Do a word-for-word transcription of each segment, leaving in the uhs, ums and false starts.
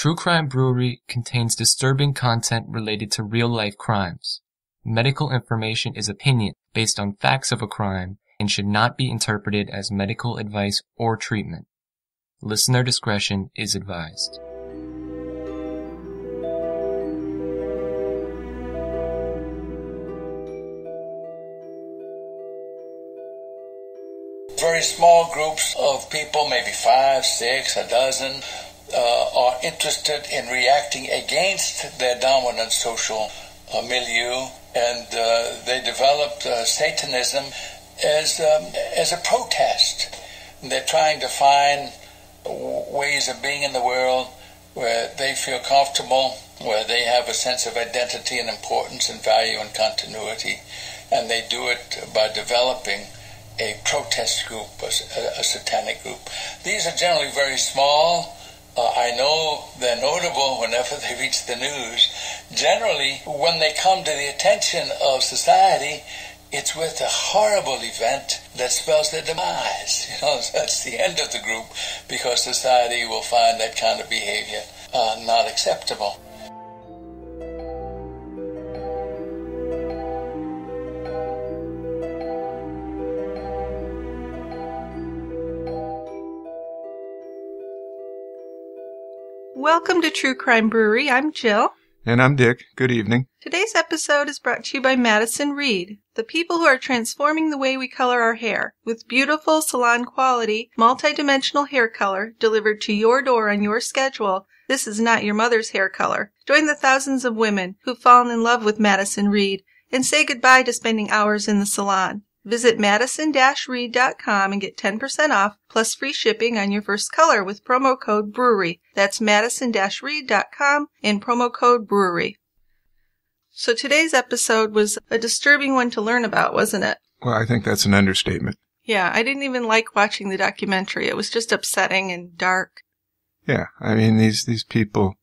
True Crime Brewery contains disturbing content related to real-life crimes. Medical information is opinion based on facts of a crime and should not be interpreted as medical advice or treatment. Listener discretion is advised. Very small groups of people, maybe five, six, a dozen, uh, are interested in reacting against their dominant social uh, milieu, and uh, they developed uh, Satanism as um, as a protest. They're trying to find ways of being in the world where they feel comfortable, where they have a sense of identity and importance and value and continuity, and they do it by developing a protest group, a, a satanic group. These are generally very small. Uh, I know they're notable whenever they reach the news. Generally, when they come to the attention of society, it's with a horrible event that spells their demise. You know, that's the end of the group, because society will find that kind of behavior uh, not acceptable. Welcome to True Crime Brewery. I'm Jill. And I'm Dick. Good evening. Today's episode is brought to you by Madison Reed, the people who are transforming the way we color our hair, with beautiful salon-quality, multi-dimensional hair color delivered to your door on your schedule. This is not your mother's hair color. Join the thousands of women who've fallen in love with Madison Reed and say goodbye to spending hours in the salon. Visit madison dash reed dot com and get ten percent off plus free shipping on your first color with promo code BREWERY. That's madison dash reed dot com and promo code BREWERY. So today's episode was a disturbing one to learn about, wasn't it? Well, I think that's an understatement. Yeah, I didn't even like watching the documentary. It was just upsetting and dark. Yeah, I mean, these, these people,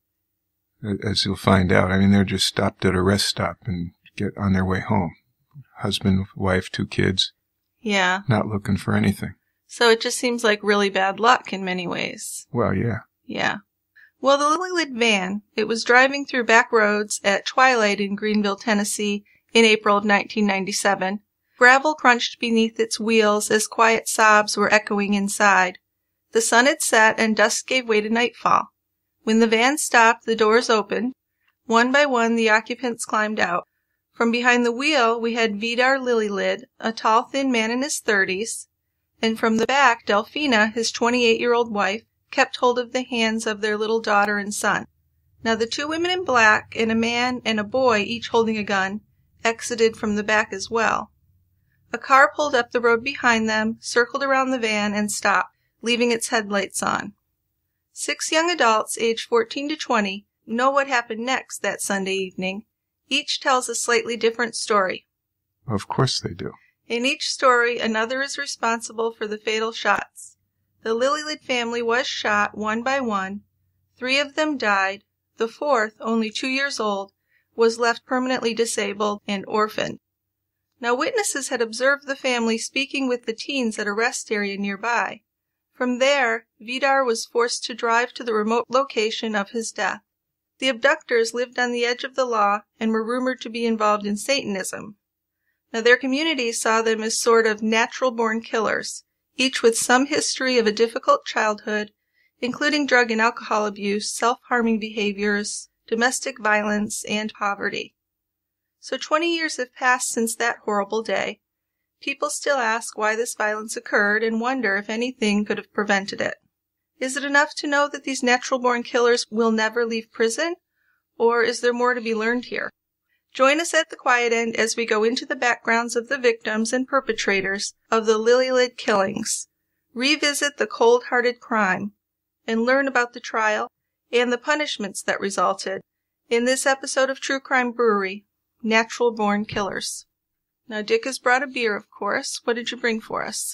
as you'll find out, I mean, they're just stopped at a rest stop and get on their way home. Husband, wife, two kids. Yeah. Not looking for anything. So it just seems like really bad luck in many ways. Well, yeah. Yeah. Well, the Lillelid van, it was driving through back roads at twilight in Greenville, Tennessee in April of nineteen ninety-seven. Gravel crunched beneath its wheels as quiet sobs were echoing inside. The sun had set and dusk gave way to nightfall. When the van stopped, the doors opened. One by one, the occupants climbed out. From behind the wheel, we had Vidar Lillelid, a tall, thin man in his thirties, and from the back, Delphina, his twenty-eight-year-old wife, kept hold of the hands of their little daughter and son. Now the two women in black, and a man and a boy, each holding a gun, exited from the back as well. A car pulled up the road behind them, circled around the van, and stopped, leaving its headlights on. Six young adults, aged fourteen to twenty, know what happened next that Sunday evening. Each tells a slightly different story. Of course they do. In each story, another is responsible for the fatal shots. The Lillelid family was shot one by one. Three of them died. The fourth, only two years old, was left permanently disabled and orphaned. Now witnesses had observed the family speaking with the teens at a rest area nearby. From there, Vidar was forced to drive to the remote location of his death. The abductors lived on the edge of the law and were rumored to be involved in Satanism. Now their community saw them as sort of natural-born killers, each with some history of a difficult childhood, including drug and alcohol abuse, self-harming behaviors, domestic violence, and poverty. So twenty years have passed since that horrible day. People still ask why this violence occurred and wonder if anything could have prevented it. Is it enough to know that these natural-born killers will never leave prison, or is there more to be learned here? Join us at the quiet end as we go into the backgrounds of the victims and perpetrators of the Lillelid killings, revisit the cold-hearted crime, and learn about the trial and the punishments that resulted in this episode of True Crime Brewery, Natural-Born Killers. Now, Dick has brought a beer, of course. What did you bring for us?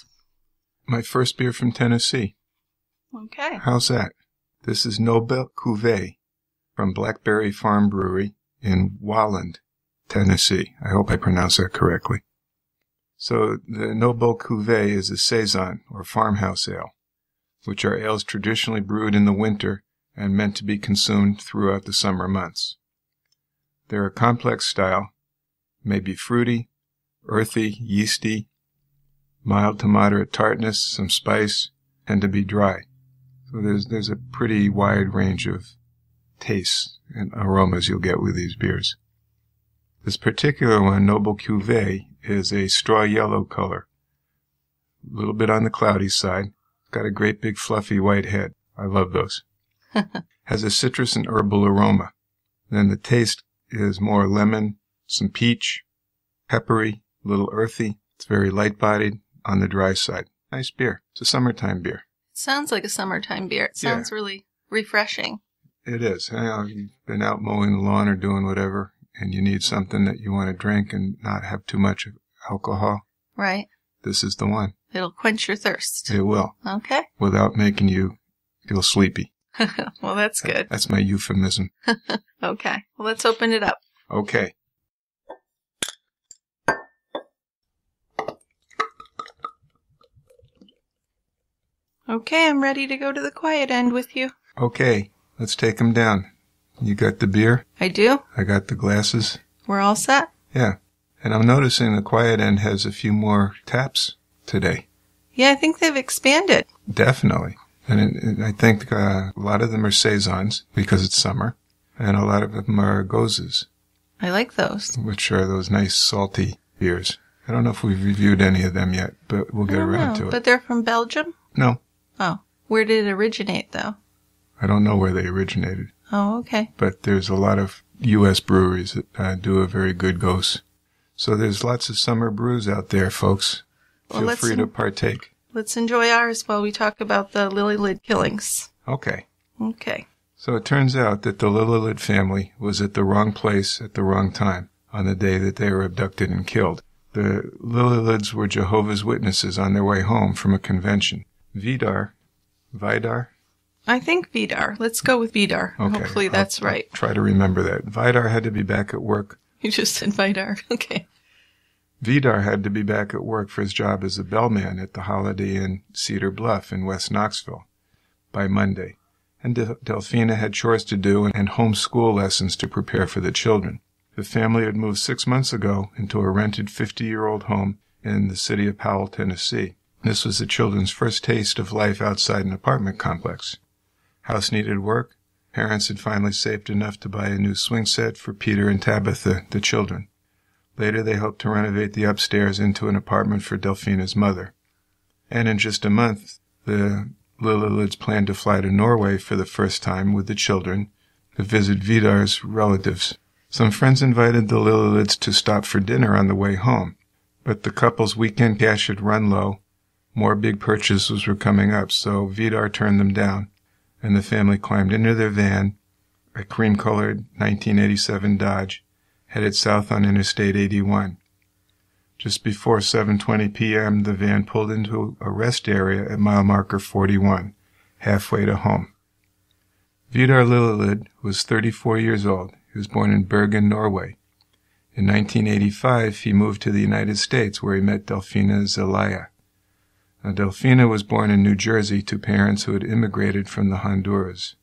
My first beer from Tennessee. Okay. How's that? This is Noble Cuvee from Blackberry Farm Brewery in Walland, Tennessee. I hope I pronounced that correctly. So the Noble Cuvee is a Saison, or farmhouse ale, which are ales traditionally brewed in the winter and meant to be consumed throughout the summer months. They're a complex style, may be fruity, earthy, yeasty, mild to moderate tartness, some spice, and to be dry. So there's there's a pretty wide range of tastes and aromas you'll get with these beers. This particular one, Noble Cuvee, is a straw yellow color. A little bit on the cloudy side. Got a great big fluffy white head. I love those. Has a citrus and herbal aroma. Then the taste is more lemon, some peach, peppery, a little earthy. It's very light-bodied on the dry side. Nice beer. It's a summertime beer. Sounds like a summertime beer. It sounds Yeah. really refreshing. It is. You know, you've been out mowing the lawn or doing whatever, and you need something that you want to drink and not have too much alcohol. Right. This is the one. It'll quench your thirst. It will. Okay. Without making you feel sleepy. Well, that's good. That's my euphemism. Okay. Well, let's open it up. Okay. Okay, I'm ready to go to the quiet end with you. Okay. Let's take them down. You got the beer? I do. I got the glasses. We're all set? Yeah. And I'm noticing the quiet end has a few more taps today. Yeah, I think they've expanded. Definitely. And it, it, I think uh, a lot of them are Saisons because it's summer. And a lot of them are Gozes, I like those. which are those nice salty beers. I don't know if we've reviewed any of them yet, but we'll get I don't around know, to it. But they're from Belgium? No, Oh. Where did it originate, though? I don't know where they originated. Oh, okay. But there's a lot of U S breweries that uh, do a very good Gose. So there's lots of summer brews out there, folks. Well, Feel let's free to en- partake. Let's enjoy ours while we talk about the Lillelid killings. Okay. Okay. So it turns out that the Lillelid family was at the wrong place at the wrong time on the day that they were abducted and killed. The Lillelids were Jehovah's Witnesses on their way home from a convention. Vidar, Vidar? I think Vidar. Let's go with Vidar. Okay. Hopefully that's I'll, right. I'll try to remember that. Vidar had to be back at work. You just said Vidar. Okay. Vidar had to be back at work for his job as a bellman at the Holiday Inn Cedar Bluff in West Knoxville by Monday. And De- Delphina had chores to do and home school lessons to prepare for the children. The family had moved six months ago into a rented fifty-year-old home in the city of Powell, Tennessee. This was the children's first taste of life outside an apartment complex. House needed work. Parents had finally saved enough to buy a new swing set for Peter and Tabitha, the children. Later, they hoped to renovate the upstairs into an apartment for Delphina's mother. And in just a month, the Lillelids planned to fly to Norway for the first time with the children to visit Vidar's relatives. Some friends invited the Lillelids to stop for dinner on the way home, but the couple's weekend cash had run low. More big purchases were coming up, so Vidar turned them down, and the family climbed into their van, a cream-colored nineteen eighty-seven Dodge, headed south on Interstate eighty-one. Just before seven twenty p.m., the van pulled into a rest area at mile marker forty-one, halfway to home. Vidar Lillelid was thirty-four years old. He was born in Bergen, Norway. In nineteen eighty-five, he moved to the United States, where he met Delphina Zelaya. Now, Delphina was born in New Jersey to parents who had immigrated from the Honduras.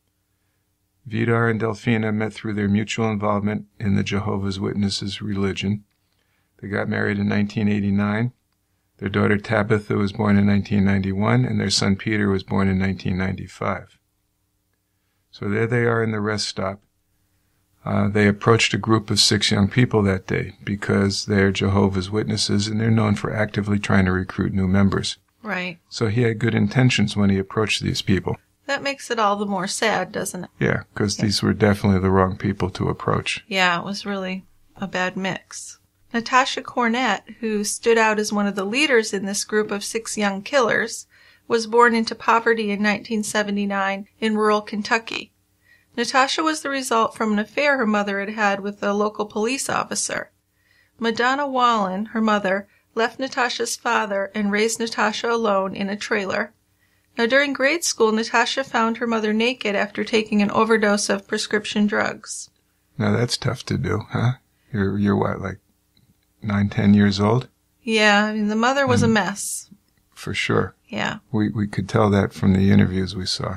Vidar and Delphina met through their mutual involvement in the Jehovah's Witnesses religion. They got married in nineteen eighty-nine. Their daughter Tabitha was born in nineteen ninety-one, and their son Peter was born in nineteen ninety-five. So there they are in the rest stop. Uh, they approached a group of six young people that day because they're Jehovah's Witnesses and they're known for actively trying to recruit new members. Right. So he had good intentions when he approached these people. That makes it all the more sad, doesn't it? Yeah, because these were definitely the wrong people to approach. Yeah, it was really a bad mix. Natasha Cornett, who stood out as one of the leaders in this group of six young killers, was born into poverty in nineteen seventy-nine in rural Kentucky. Natasha was the result from an affair her mother had had with a local police officer. Madonna Wallen, her mother, left Natasha's father and raised Natasha alone in a trailer. Now, during grade school, Natasha found her mother naked after taking an overdose of prescription drugs. Now that's tough to do, huh? You're, you're what, like nine, ten years old? Yeah, I mean, the mother was and a mess. For sure. Yeah. We we could tell that from the interviews we saw.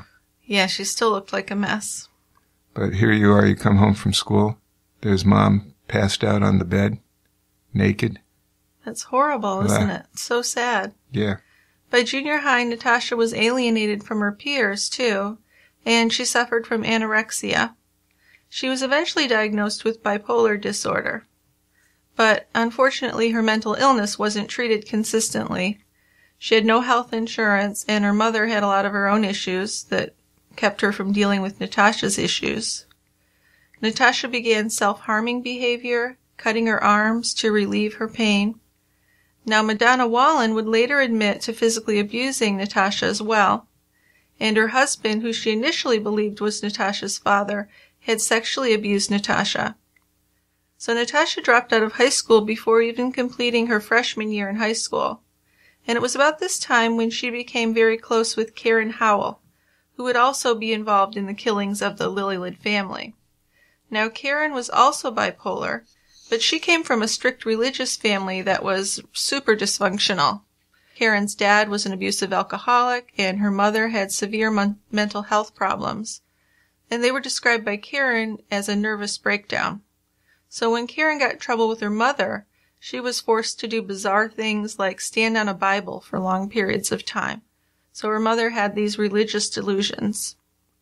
Yeah, she still looked like a mess. But here you are, you come home from school. There's Mom passed out on the bed, naked. That's horrible, isn't it? So sad. Yeah. By junior high, Natasha was alienated from her peers, too, and she suffered from anorexia. She was eventually diagnosed with bipolar disorder. But unfortunately, her mental illness wasn't treated consistently. She had no health insurance, and her mother had a lot of her own issues that kept her from dealing with Natasha's issues. Natasha began self-harming behavior, cutting her arms to relieve her pain. Now, Madonna Wallen would later admit to physically abusing Natasha as well, and her husband, who she initially believed was Natasha's father, had sexually abused Natasha. So Natasha dropped out of high school before even completing her freshman year in high school. And it was about this time when she became very close with Karen Howell, who would also be involved in the killings of the Lillelid family. Now, Karen was also bipolar, but she came from a strict religious family that was super dysfunctional. Karen's dad was an abusive alcoholic, and her mother had severe mon- mental health problems. And they were described by Karen as a nervous breakdown. So when Karen got in trouble with her mother, she was forced to do bizarre things like stand on a Bible for long periods of time. So her mother had these religious delusions.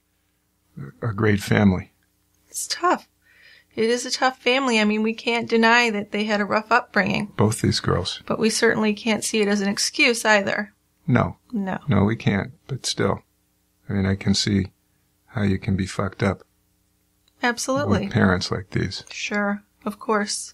A great family. It's tough. It is a tough family. I mean, we can't deny that they had a rough upbringing. Both these girls. But we certainly can't see it as an excuse either. No. No. No, we can't. But still, I mean, I can see how you can be fucked up. Absolutely. With parents like these. Sure. Of course.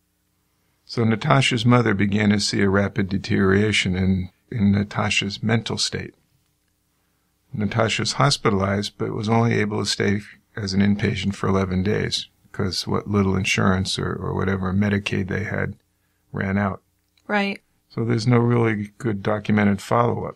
So Natasha's mother began to see a rapid deterioration in, in Natasha's mental state. Natasha's hospitalized, but was only able to stay as an inpatient for eleven days because what little insurance or, or whatever Medicaid they had ran out. Right. So there's no really good documented follow-up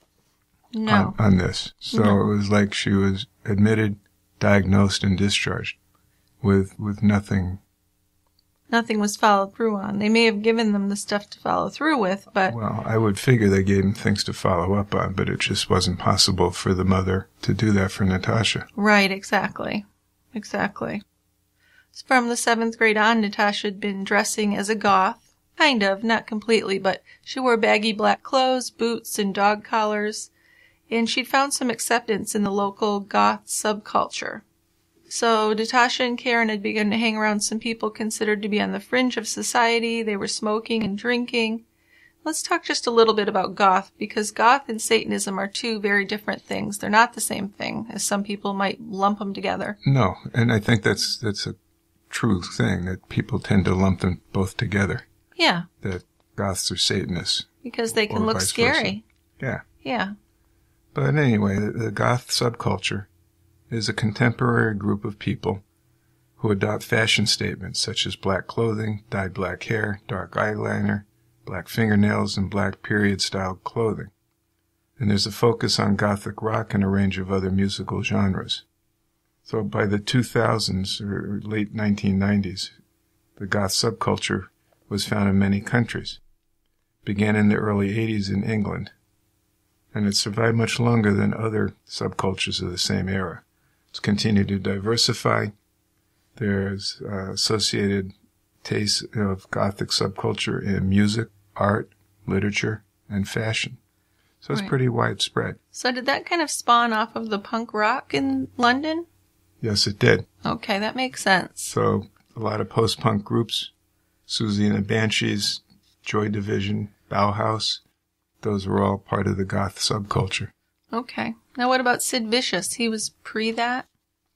no. on, on this. So no. It was like she was admitted, diagnosed, and discharged with with nothing. Nothing was followed through on. They may have given them the stuff to follow through with, but... Well, I would figure they gave them things to follow up on, but it just wasn't possible for the mother to do that for Natasha. Right, exactly. Exactly. From the seventh grade on, Natasha had been dressing as a goth. Kind of, not completely, but she wore baggy black clothes, boots, and dog collars, and she'd found some acceptance in the local goth subculture. So Natasha and Karen had begun to hang around some people considered to be on the fringe of society. They were smoking and drinking. Let's talk just a little bit about goth, because goth and Satanism are two very different things. They're not the same thing, as some people might lump them together. No, and I think that's that's a true thing, that people tend to lump them both together. Yeah. That goths are Satanists. Because they can look scary. Versa. Yeah. Yeah. But anyway, the, the goth subculture is a contemporary group of people who adopt fashion statements such as black clothing, dyed black hair, dark eyeliner, black fingernails, and black period-style clothing. And there's a focus on gothic rock and a range of other musical genres. So by the two thousands, or late nineteen nineties, the goth subculture was found in many countries. It began in the early eighties in England, and it survived much longer than other subcultures of the same era. It's continued to diversify. There's uh, associated tastes of gothic subculture in music, art, literature, and fashion. So it's right. pretty widespread. So did that kind of spawn off of the punk rock in London? Yes, it did. Okay, that makes sense. So a lot of post-punk groups, Susie and the Banshees, Joy Division, Bauhaus, those were all part of the goth subculture. Okay. Now what about Sid Vicious? He was pre that?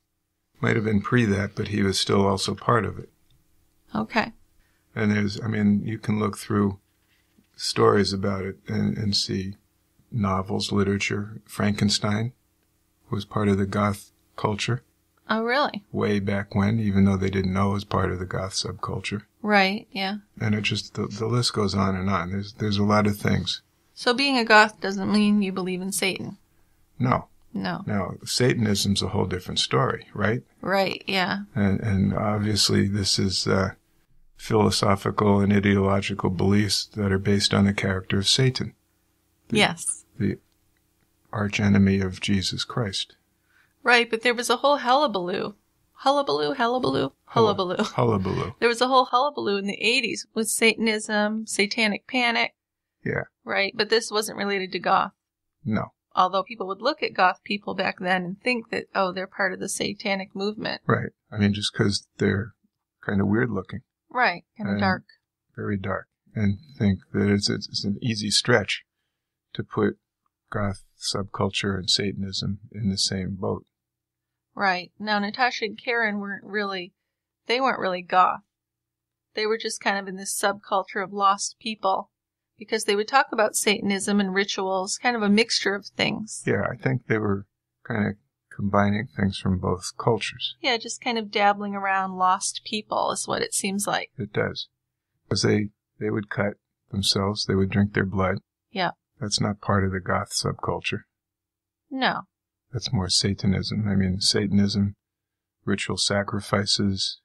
Might have been pre that, but he was still also part of it. Okay. And there's, I mean, you can look through stories about it and, and see novels, literature. Frankenstein was part of the goth culture. Oh, really? Way back when, even though they didn't know it was part of the goth subculture. Right, yeah. And it just, the, the list goes on and on. There's, there's a lot of things. So being a goth doesn't mean you believe in Satan? No. No. Now, Satanism's a whole different story, right? Right, yeah. And, and obviously this is uh, philosophical and ideological beliefs that are based on the character of Satan. The, yes. The archenemy of Jesus Christ. Right, but there was a whole hullabaloo. Hullabaloo, hullabaloo, hullabaloo. Hullabaloo. There was a whole hullabaloo in the eighties with Satanism, satanic panic. Yeah. Right, but this wasn't related to goth. No. Although people would look at goth people back then and think that, oh, they're part of the satanic movement. Right. I mean, just because they're kind of weird looking. Right, kind of dark. Very dark. And think that it's, it's an easy stretch to put goth subculture and Satanism in the same boat. Right. Now, Natasha and Karen weren't really, they weren't really goth. They were just kind of in this subculture of lost people because they would talk about Satanism and rituals, kind of a mixture of things. Yeah, I think they were kind of combining things from both cultures. Yeah, just kind of dabbling around lost people is what it seems like. It does. Because they, they would cut themselves, they would drink their blood. Yeah. That's not part of the goth subculture. No. That's more Satanism. I mean, Satanism, ritual sacrifices,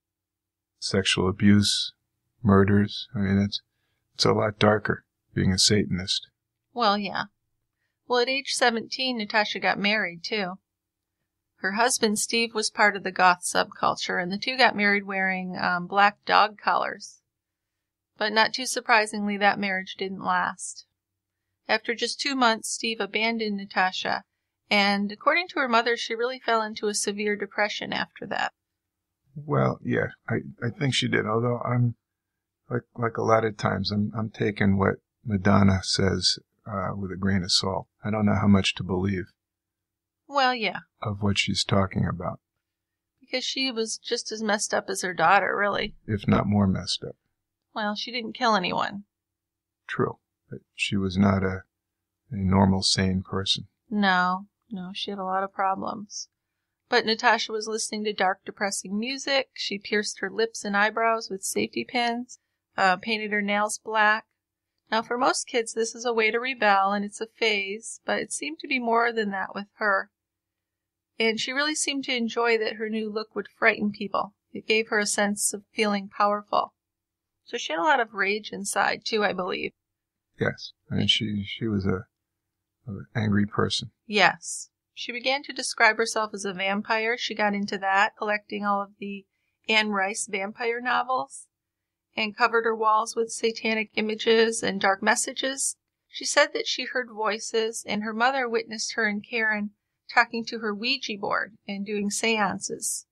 sexual abuse, murders. I mean, it's it's a lot darker being a Satanist. Well, yeah. Well, at age seventeen, Natasha got married, too. Her husband, Steve, was part of the goth subculture, and the two got married wearing um, black dog collars. But not too surprisingly, that marriage didn't last. After just two months, Steve abandoned Natasha, and according to her mother, she really fell into a severe depression after that. Well, yeah, I, I think she did, although I'm, like like a lot of times, I'm I'm taking what Madonna says uh, with a grain of salt. I don't know how much to believe. Well, yeah. Of what she's talking about. Because she was just as messed up as her daughter, really. If not more messed up. Well, she didn't kill anyone. True. But she was not a, a normal, sane person. No, no, she had a lot of problems. But Natasha was listening to dark, depressing music. She pierced her lips and eyebrows with safety pins, uh, painted her nails black. Now, for most kids, this is a way to rebel, and it's a phase, but it seemed to be more than that with her. And she really seemed to enjoy that her new look would frighten people. It gave her a sense of feeling powerful. So she had a lot of rage inside, too, I believe. Yes. I mean, she, she was a, a angry person. Yes. She began to describe herself as a vampire. She got into that, collecting all of the Anne Rice vampire novels, and covered her walls with satanic images and dark messages. She said that she heard voices, and her mother witnessed her and Karen talking to her Ouija board and doing seances.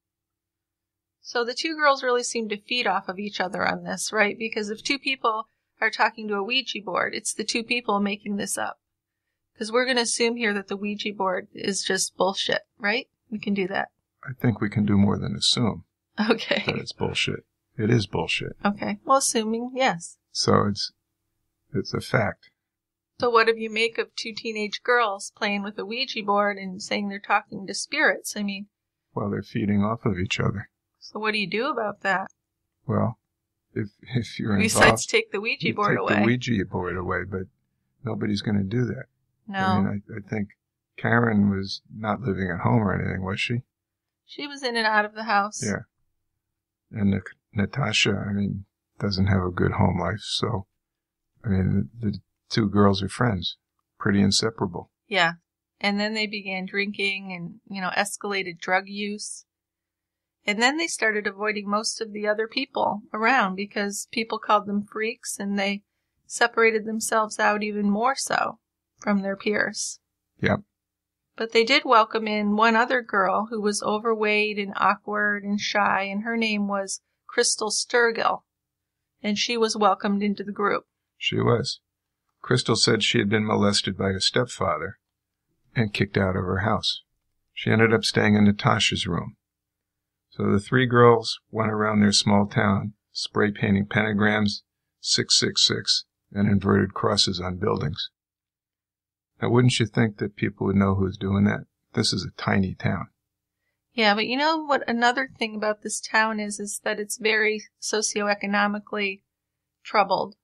So the two girls really seemed to feed off of each other on this, right? Because if two people are talking to a Ouija board, it's the two people making this up. Because we're going to assume here that the Ouija board is just bullshit, right? We can do that. I think we can do more than assume. Okay. That it's bullshit. It is bullshit. Okay. Well, assuming, yes. So it's it's a fact. So what if you make of two teenage girls playing with a Ouija board and saying they're talking to spirits? I mean... Well, they're feeding off of each other. So what do you do about that? Well, if if you're Besides involved... Besides take the Ouija board take away. take the Ouija board away, but nobody's going to do that. No. I mean, I, I think Karen was not living at home or anything, was she? She was in and out of the house. Yeah. And the, Natasha, I mean, doesn't have a good home life, so, I mean, the, the two girls are friends. Pretty inseparable. Yeah. And then they began drinking and, you know, escalated drug use. And then they started avoiding most of the other people around because people called them freaks and they separated themselves out even more so from their peers. Yep. But they did welcome in one other girl who was overweight and awkward and shy, and her name was Crystal Sturgill, and she was welcomed into the group. She was. Crystal said she had been molested by her stepfather and kicked out of her house. She ended up staying in Natasha's room. So the three girls went around their small town, spray painting pentagrams, six six six, and inverted crosses on buildings. Now, wouldn't you think that people would know who's doing that? This is a tiny town. Yeah, but you know what another thing about this town is, is that it's very socioeconomically troubled.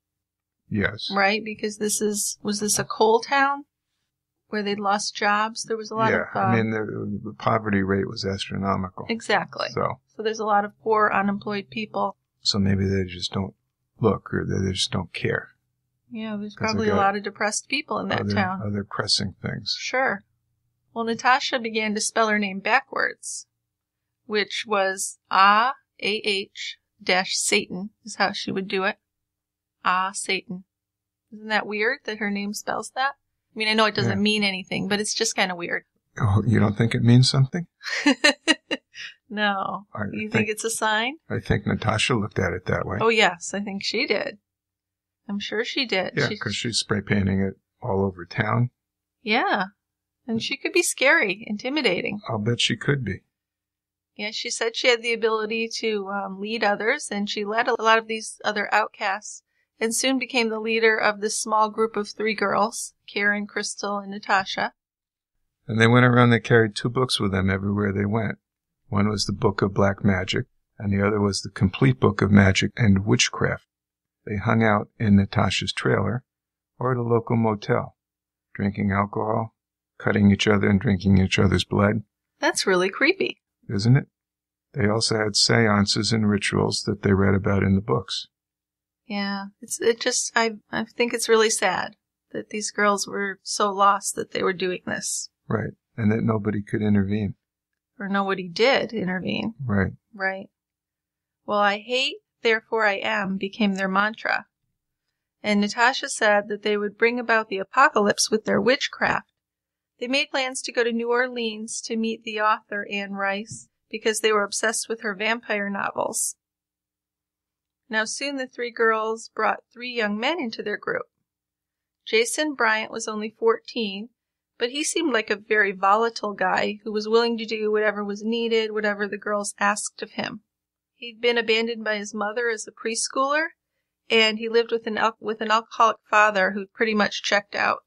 Yes. Right? Because this is, was this a coal town where they'd lost jobs? There was a lot yeah, of... Yeah, uh, I mean, the, the poverty rate was astronomical. Exactly. So, so there's a lot of poor, unemployed people. So maybe they just don't look, or they just don't care. Yeah, there's probably a lot of depressed people in that other, town. Other pressing things. Sure. Well, Natasha began to spell her name backwards, which was Ah, A-H, dash Satan, is how she would do it. Ah, Satan. Isn't that weird that her name spells that? I mean, I know it doesn't Yeah. mean anything, but it's just kind of weird. Oh, you don't think it means something? No. I You think, think- it's a sign? I think Natasha looked at it that way. Oh, yes, I think she did. I'm sure she did. yeah, She- because she's spray painting it all over town. Yeah. And she could be scary, intimidating. I'll bet she could be. Yeah, she said she had the ability to um, lead others, and she led a lot of these other outcasts, and soon became the leader of this small group of three girls, Karen, Crystal, and Natasha. And they went around, they carried two books with them everywhere they went. One was the Book of Black Magic, and the other was the Complete Book of Magic and Witchcraft. They hung out in Natasha's trailer or at a local motel, drinking alcohol, cutting each other and drinking each other's blood. That's really creepy. Isn't it? They also had seances and rituals that they read about in the books. Yeah, it's it just I I think it's really sad that these girls were so lost that they were doing this, Right. And that nobody could intervene. or nobody did intervene. Right. Right. Well, I hate, therefore I am became their mantra. And Natasha said that they would bring about the apocalypse with their witchcraft. They made plans to go to New Orleans to meet the author, Anne Rice, because they were obsessed with her vampire novels. Now soon the three girls brought three young men into their group. Jason Bryant was only fourteen, but he seemed like a very volatile guy who was willing to do whatever was needed, whatever the girls asked of him. He'd been abandoned by his mother as a preschooler, and he lived with an al- with an alcoholic father who pretty much checked out.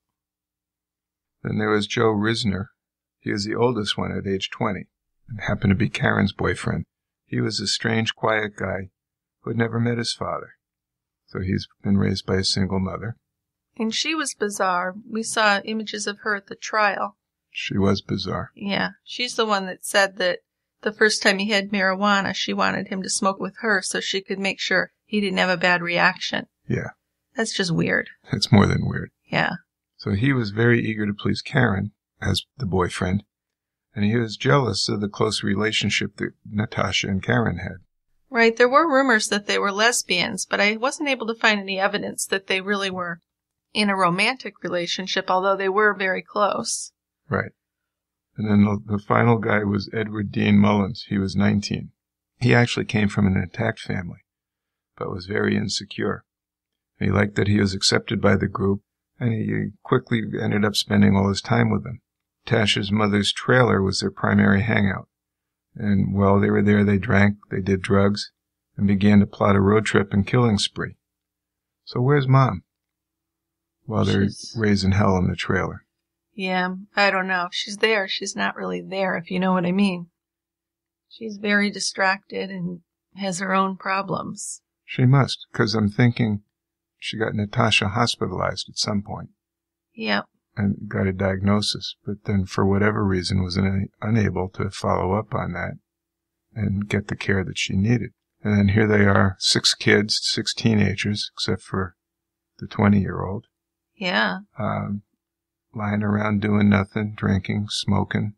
Then there was Joe Risner. He was the oldest one at age twenty and happened to be Karen's boyfriend. He was a strange, quiet guy who had never met his father. So he's been raised by a single mother. And she was bizarre. We saw images of her at the trial. She was bizarre. Yeah, she's the one that said that the first time he had marijuana, she wanted him to smoke with her so she could make sure he didn't have a bad reaction. Yeah, That's just weird. it's more than weird. Yeah. So he was very eager to please Karen as the boyfriend, and he was jealous of the close relationship that Natasha and Karen had. Right, there were rumors that they were lesbians, but I wasn't able to find any evidence that they really were in a romantic relationship, although they were very close. Right. And then the, the final guy was Edward Dean Mullins. He was nineteen. He actually came from an attacked family, but was very insecure. He liked that he was accepted by the group, and he quickly ended up spending all his time with them. Tasha's mother's trailer was their primary hangout. And while they were there, they drank, they did drugs, and began to plot a road trip and killing spree. So where's Mom? While they're She's- raising hell in the trailer. Yeah, I don't know. If she's there, she's not really there, if you know what I mean. She's very distracted and has her own problems. She must, because I'm thinking she got Natasha hospitalized at some point Yep. and got a diagnosis, but then for whatever reason was una- unable to follow up on that and get the care that she needed. And then here they are, six kids, six teenagers, except for the twenty-year-old, Yeah. um, lying around doing nothing, drinking, smoking,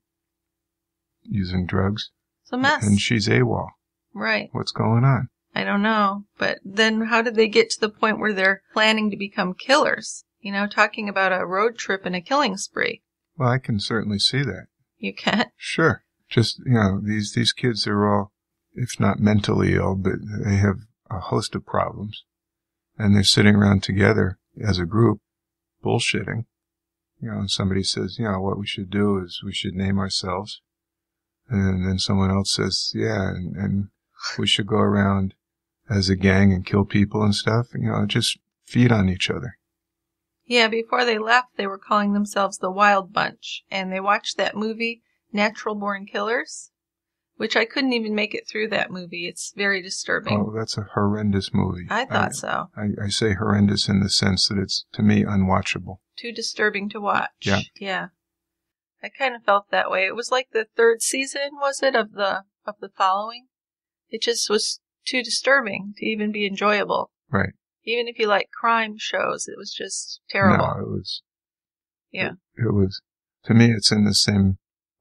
using drugs. It's a mess. And she's AWOL. Right. What's going on? I don't know. But then how did they get to the point where they're planning to become killers? You know, talking about a road trip and a killing spree. Well, I can certainly see that. You can't. Sure. Just, you know, these, these kids are all, if not mentally ill, but they have a host of problems. And they're sitting around together as a group, bullshitting. You know, somebody says, you know, what we should do is we should name ourselves. And then someone else says, yeah, and, and we should go around as a gang and kill people and stuff. You know, just feed on each other. Yeah, before they left, they were calling themselves the Wild Bunch. And they watched that movie, Natural Born Killers, which I couldn't even make it through that movie. It's very disturbing. Oh, that's a horrendous movie. I thought I, so. I, I say horrendous in the sense that it's, to me, unwatchable. Too disturbing to watch. Yeah. Yeah. I kind of felt that way. It was like the third season, was it, of the of the following? It just was too disturbing to even be enjoyable. Right. Even if you like crime shows, it was just terrible. No, it was. Yeah. It, it was. To me, it's in the same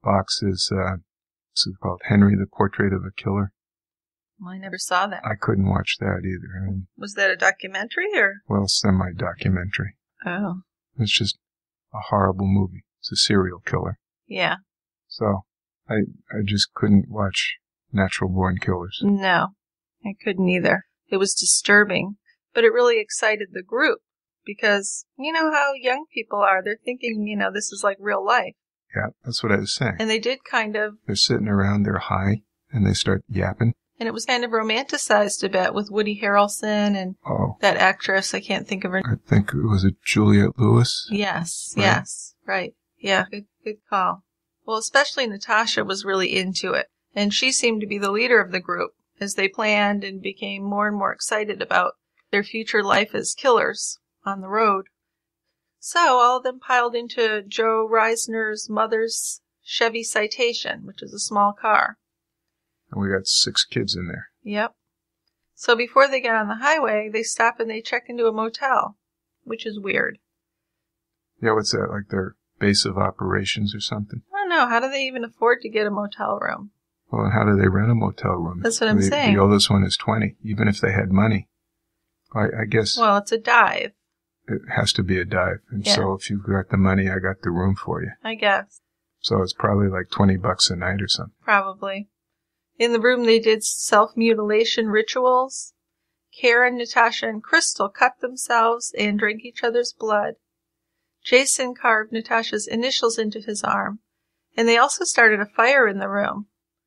box is, uh, what's it called? Henry, the Portrait of a Killer. Well, I never saw that. I couldn't watch that either. I mean, was that a documentary or? Well, semi-documentary. Oh. It's just a horrible movie. It's a serial killer. Yeah. So, I I just couldn't watch Natural Born Killers. No, I couldn't either. It was disturbing, but it really excited the group because you know how young people are. They're thinking, you know, this is like real life. Yeah, that's what I was saying. And they did kind of... They're sitting around, they're high, and they start yapping. And it was kind of romanticized a bit with Woody Harrelson and oh. that actress. I can't think of her. I think it was a Juliette Lewis. Yes, right? yes, right. Yeah, good, good call. Well, especially Natasha was really into it. And she seemed to be the leader of the group as they planned and became more and more excited about their future life as killers on the road. So all of them piled into Joe Reisner's mother's Chevy Citation, which is a small car. And we got six kids in there. Yep. So before they get on the highway, they stop and they check into a motel, which is weird. Yeah, what's that, like their base of operations or something? I don't know. How do they even afford to get a motel room? Well, and how do they rent a motel room? That's what I'm the, saying. The oldest one is twenty, even if they had money. I, I guess... Well, it's a dive. It has to be a dive. And yeah. so if you've got the money, I got the room for you. I guess. So it's probably like twenty bucks a night or something. Probably. In the room, they did self-mutilation rituals. Karen, Natasha, and Crystal cut themselves and drank each other's blood. Jason carved Natasha's initials into his arm. And they also started a fire in the room.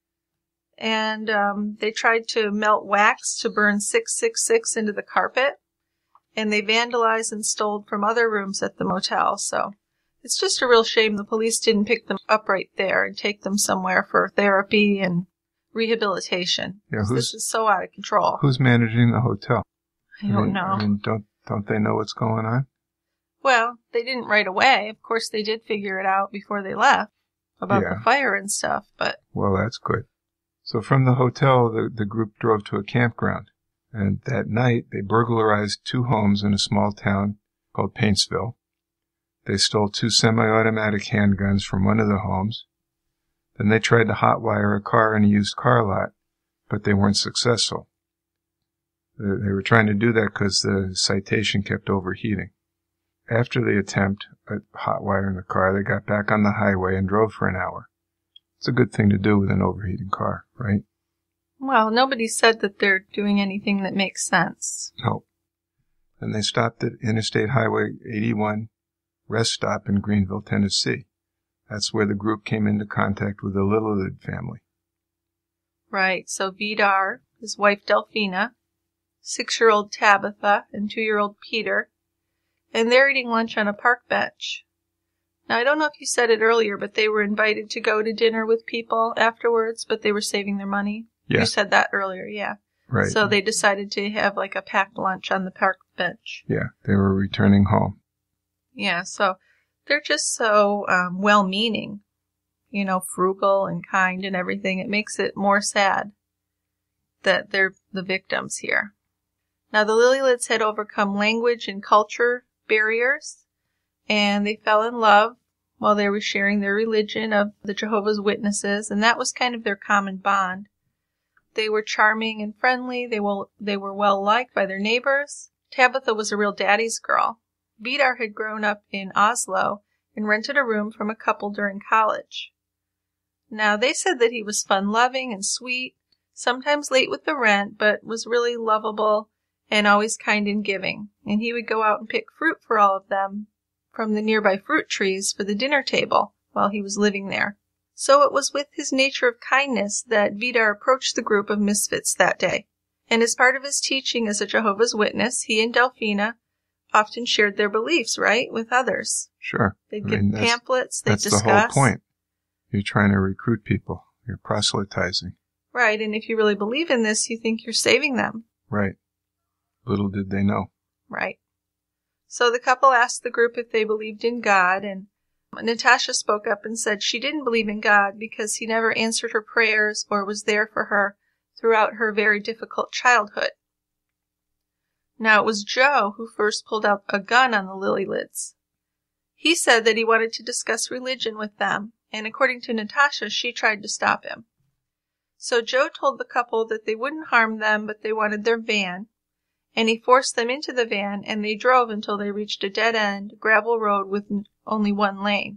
And um, they tried to melt wax to burn six six six into the carpet. And they vandalized and stole from other rooms at the motel. So it's just a real shame the police didn't pick them up right there and take them somewhere for therapy and rehabilitation. Yeah, who's, this is so out of control. Who's managing the hotel? I don't I mean, know. I mean, don't, don't they know what's going on? Well, they didn't right away. Of course, they did figure it out before they left about yeah. the fire and stuff, but... Well, that's good. So from the hotel, the, the group drove to a campground. And that night, they burglarized two homes in a small town called Paintsville. They stole two semi-automatic handguns from one of the homes. Then they tried to hotwire a car in a used car lot, but they weren't successful. They, they were trying to do that because the Citation kept overheating. After the attempt at hotwiring the car, they got back on the highway and drove for an hour. It's a good thing to do with an overheating car, right? Well, nobody said that they're doing anything that makes sense. No. Then they stopped at Interstate Highway eighty-one, rest stop in Greenville, Tennessee. That's where the group came into contact with the Lillelid family. Right, so Vidar, his wife Delphina, six-year-old Tabitha, and two-year-old Peter, and they're eating lunch on a park bench. Now, I don't know if you said it earlier, but they were invited to go to dinner with people afterwards, but they were saving their money. Yeah. You said that earlier, yeah. Right. So they decided to have like a packed lunch on the park bench. Yeah, they were returning home. Yeah, so they're just so um, well-meaning, you know, frugal and kind and everything. It makes it more sad that they're the victims here. Now, the Lillelids had overcome language and culture barriers, and they fell in love while they were sharing their religion of the Jehovah's Witnesses, and that was kind of their common bond. They were charming and friendly. They were, they were well-liked by their neighbors. Tabitha was a real daddy's girl. Vidar had grown up in Oslo and rented a room from a couple during college. Now, they said that he was fun-loving and sweet, sometimes late with the rent, but was really lovable and always kind and giving. And he would go out and pick fruit for all of them from the nearby fruit trees for the dinner table while he was living there. So it was with his nature of kindness that Vidar approached the group of misfits that day. And as part of his teaching as a Jehovah's Witness, he and Delphina often shared their beliefs, right, with others. Sure. They'd I give mean, that's, pamphlets, they'd that's discuss. That's the whole point. You're trying to recruit people. You're proselytizing. Right, and if you really believe in this, you think you're saving them. Right. Little did they know. Right. So the couple asked the group if they believed in God, and Natasha spoke up and said she didn't believe in God because he never answered her prayers or was there for her throughout her very difficult childhood. Now, it was Joe who first pulled out a gun on the Lillelids. He said that he wanted to discuss religion with them and according to Natasha, she tried to stop him. So Joe told the couple that they wouldn't harm them, but they wanted their van, and he forced them into the van, and they drove until they reached a dead-end gravel road with only one lane.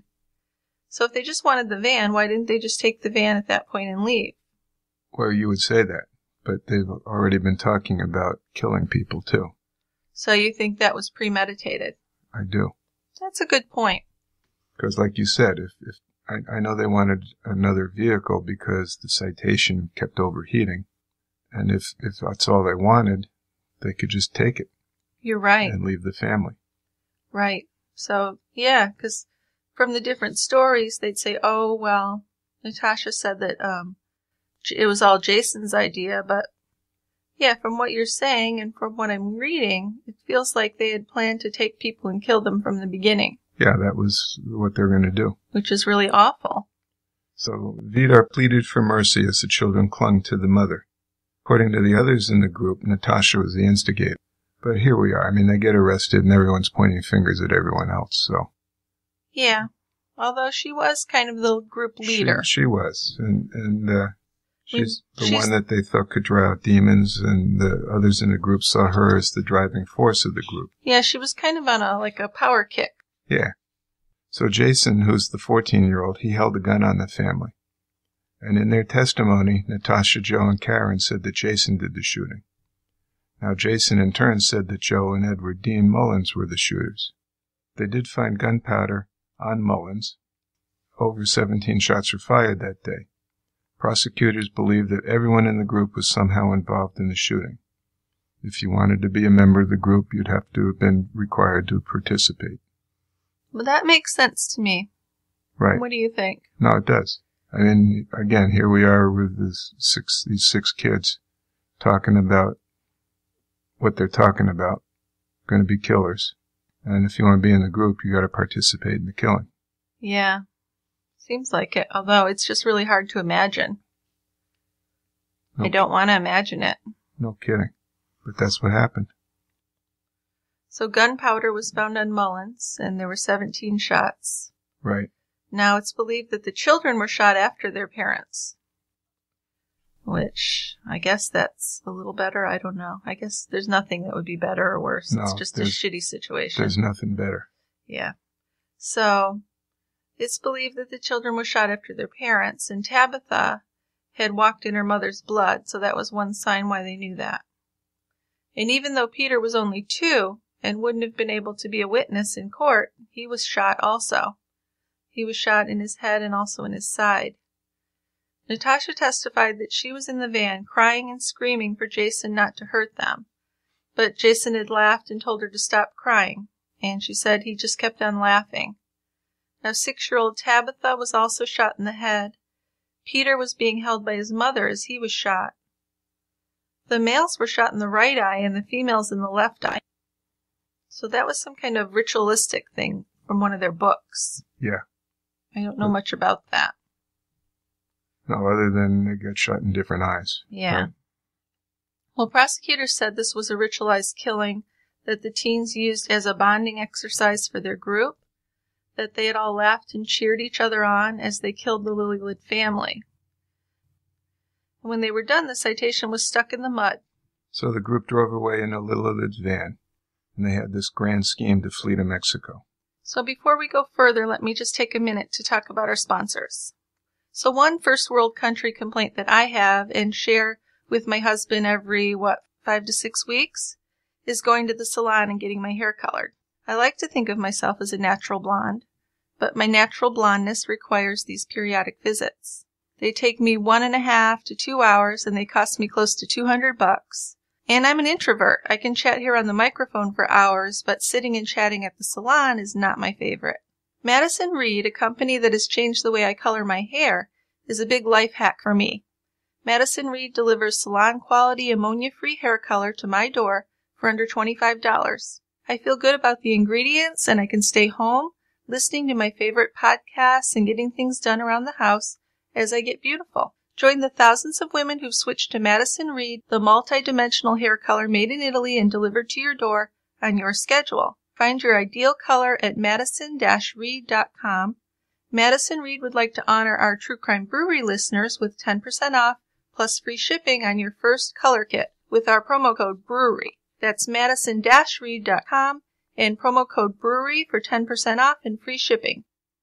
So if they just wanted the van, why didn't they just take the van at that point and leave? Well, you would say that, but they've already been talking about killing people, too. So you think that was premeditated? I do. That's a good point. Because like you said, if, if I, I know they wanted another vehicle because the Citation kept overheating, and if, if that's all they wanted, they could just take it. You're right. And leave the family. Right. So, yeah, because from the different stories, they'd say, oh, well, Natasha said that um, it was all Jason's idea, but yeah, from what you're saying and from what I'm reading, it feels like they had planned to take people and kill them from the beginning. Yeah, that was what they're going to do. Which is really awful. So Vidar pleaded for mercy as the children clung to the mother. According to the others in the group, Natasha was the instigator. But here we are. I mean, they get arrested and everyone's pointing fingers at everyone else, so. Yeah, although she was kind of the group leader. She, she was, and, and uh, she's the she's, one that they thought could draw out demons, and the others in the group saw her as the driving force of the group. Yeah, she was kind of on a, like a power kick. Yeah. So Jason, who's the fourteen-year-old, he held a gun on the family. And in their testimony, Natasha, Joe, and Karen said that Jason did the shooting. Now, Jason in turn said that Joe and Edward Dean Mullins were the shooters. They did find gunpowder on Mullins. Over seventeen shots were fired that day. Prosecutors believe that everyone in the group was somehow involved in the shooting. If you wanted to be a member of the group, you'd have to have been required to participate. Well, that makes sense to me. Right. What do you think? No, it does. I mean, again, here we are with this six, these six kids talking about what they're talking about. Going to be killers. And if you want to be in the group, you got to participate in the killing. Yeah. Seems like it, although it's just really hard to imagine. No. I don't want to imagine it. No kidding. But that's what happened. So gunpowder was found on Mullins, and there were seventeen shots. Right. Now it's believed that the children were shot after their parents. Which, I guess that's a little better. I don't know. I guess there's nothing that would be better or worse. No, it's just a shitty situation. There's nothing better. Yeah. So, it's believed that the children were shot after their parents, and Tabitha had walked in her mother's blood, so that was one sign why they knew that. And even though Peter was only two and wouldn't have been able to be a witness in court, he was shot also. He was shot in his head and also in his side. Natasha testified that she was in the van crying and screaming for Jason not to hurt them, but Jason had laughed and told her to stop crying, and she said he just kept on laughing. Now, six-year-old Tabitha was also shot in the head. Peter was being held by his mother as he was shot. The males were shot in the right eye and the females in the left eye. So that was some kind of ritualistic thing from one of their books. Yeah. I don't know much about that. No, other than they got shot in different eyes. Yeah. Right? Well, prosecutors said this was a ritualized killing that the teens used as a bonding exercise for their group, that they had all laughed and cheered each other on as they killed the Lillelid family. And when they were done, the Citation was stuck in the mud. So the group drove away in a Lillelid's van, and they had this grand scheme to flee to Mexico. So before we go further, let me just take a minute to talk about our sponsors. So one first world country complaint that I have and share with my husband every, what, five to six weeks, is going to the salon and getting my hair colored. I like to think of myself as a natural blonde, but my natural blondness requires these periodic visits. They take me one and a half to two hours, and they cost me close to two hundred bucks. And I'm an introvert. I can chat here on the microphone for hours, but sitting and chatting at the salon is not my favorite. Madison Reed, a company that has changed the way I color my hair, is a big life hack for me. Madison Reed delivers salon-quality ammonia-free hair color to my door for under twenty-five dollars. I feel good about the ingredients, and I can stay home, listening to my favorite podcasts and getting things done around the house as I get beautiful. Join the thousands of women who've switched to Madison Reed, the multi-dimensional hair color made in Italy and delivered to your door on your schedule. Find your ideal color at madison dash reed dot com. Madison Reed would like to honor our True Crime Brewery listeners with ten percent off plus free shipping on your first color kit with our promo code BREWERY. That's madison dash reed dot com and promo code BREWERY for ten percent off and free shipping.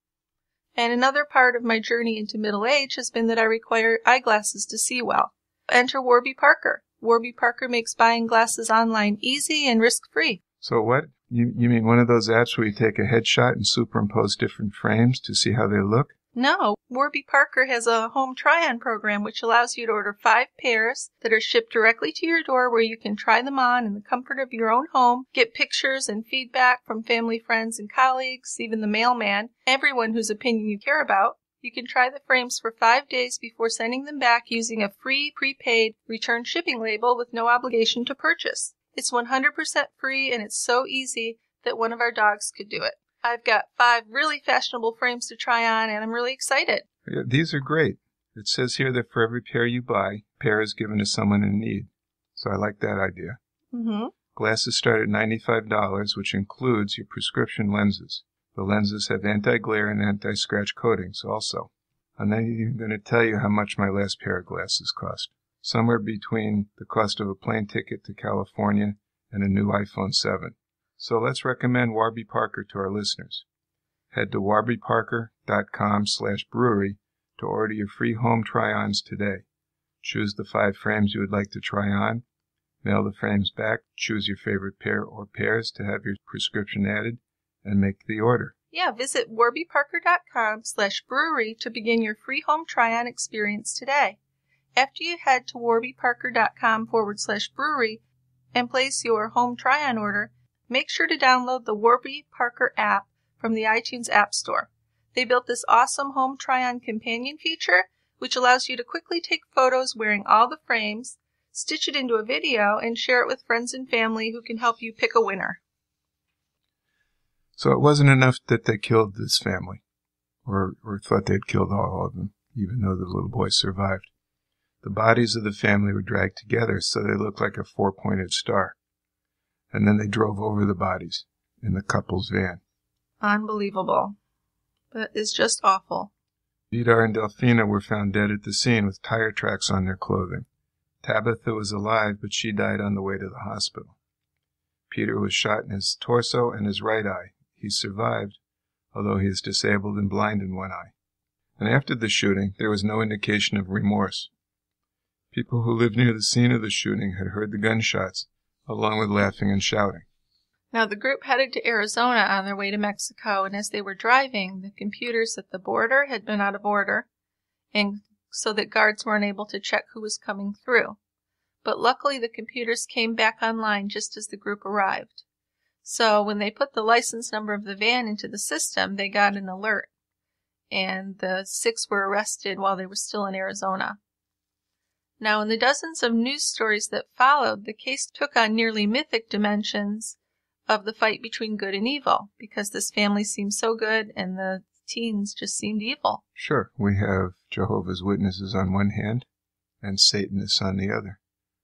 And another part of my journey into middle age has been that I require eyeglasses to see well. Enter Warby Parker. Warby Parker makes buying glasses online easy and risk-free. So what? You, you mean one of those apps where you take a headshot and superimpose different frames to see how they look? No, Warby Parker has a home try-on program which allows you to order five pairs that are shipped directly to your door where you can try them on in the comfort of your own home, get pictures and feedback from family, friends, and colleagues, even the mailman, everyone whose opinion you care about. You can try the frames for five days before sending them back using a free prepaid return shipping label with no obligation to purchase. It's one hundred percent free and it's so easy that one of our dogs could do it. I've got five really fashionable frames to try on, and I'm really excited. Yeah, these are great. It says here that for every pair you buy, a pair is given to someone in need. So I like that idea. Mm-hmm. Glasses start at ninety-five dollars, which includes your prescription lenses. The lenses have anti-glare and anti-scratch coatings also. I'm not even going to tell you how much my last pair of glasses cost. Somewhere between the cost of a plane ticket to California and a new iPhone seven. So let's recommend Warby Parker to our listeners. Head to warby parker dot com slash brewery to order your free home try-ons today. Choose the five frames you would like to try on. Mail the frames back. Choose your favorite pair or pairs to have your prescription added and make the order. Yeah, visit warby parker dot com slash brewery to begin your free home try-on experience today. After you head to warby parker dot com forward slash brewery and place your home try-on order, make sure to download the Warby Parker app from the iTunes App Store. They built this awesome home try-on companion feature, which allows you to quickly take photos wearing all the frames, stitch it into a video, and share it with friends and family who can help you pick a winner. So it wasn't enough that they killed this family, or, or thought they'd killed all of them, even though the little boy survived. The bodies of the family were dragged together so they looked like a four-pointed star. And then they drove over the bodies in the couple's van. Unbelievable. But it's just awful. Vidar and Delphina were found dead at the scene with tire tracks on their clothing. Tabitha was alive, but she died on the way to the hospital. Peter was shot in his torso and his right eye. He survived, although he is disabled and blind in one eye. And after the shooting, there was no indication of remorse. People who lived near the scene of the shooting had heard the gunshots, along with laughing and shouting. Now, the group headed to Arizona on their way to Mexico, and as they were driving, the computers at the border had been out of order, and so that guards weren't able to check who was coming through. But luckily, the computers came back online just as the group arrived. So when they put the license number of the van into the system, they got an alert, and the six were arrested while they were still in Arizona. Now, in the dozens of news stories that followed, the case took on nearly mythic dimensions of the fight between good and evil, because this family seemed so good and the teens just seemed evil. Sure, we have Jehovah's Witnesses on one hand and Satanists on the other.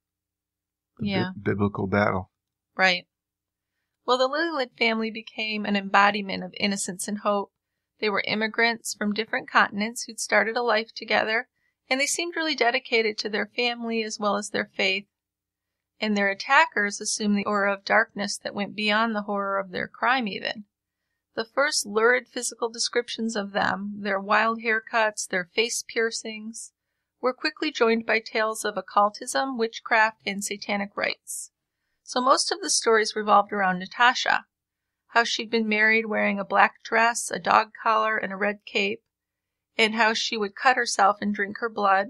The yeah. bi- biblical battle. Right. Well, the Lillelid family became an embodiment of innocence and hope. They were immigrants from different continents who'd started a life together, and they seemed really dedicated to their family as well as their faith. And their attackers assumed the aura of darkness that went beyond the horror of their crime even. The first lurid physical descriptions of them, their wild haircuts, their face piercings, were quickly joined by tales of occultism, witchcraft, and satanic rites. So most of the stories revolved around Natasha, how she'd been married wearing a black dress, a dog collar, and a red cape, and how she would cut herself and drink her blood,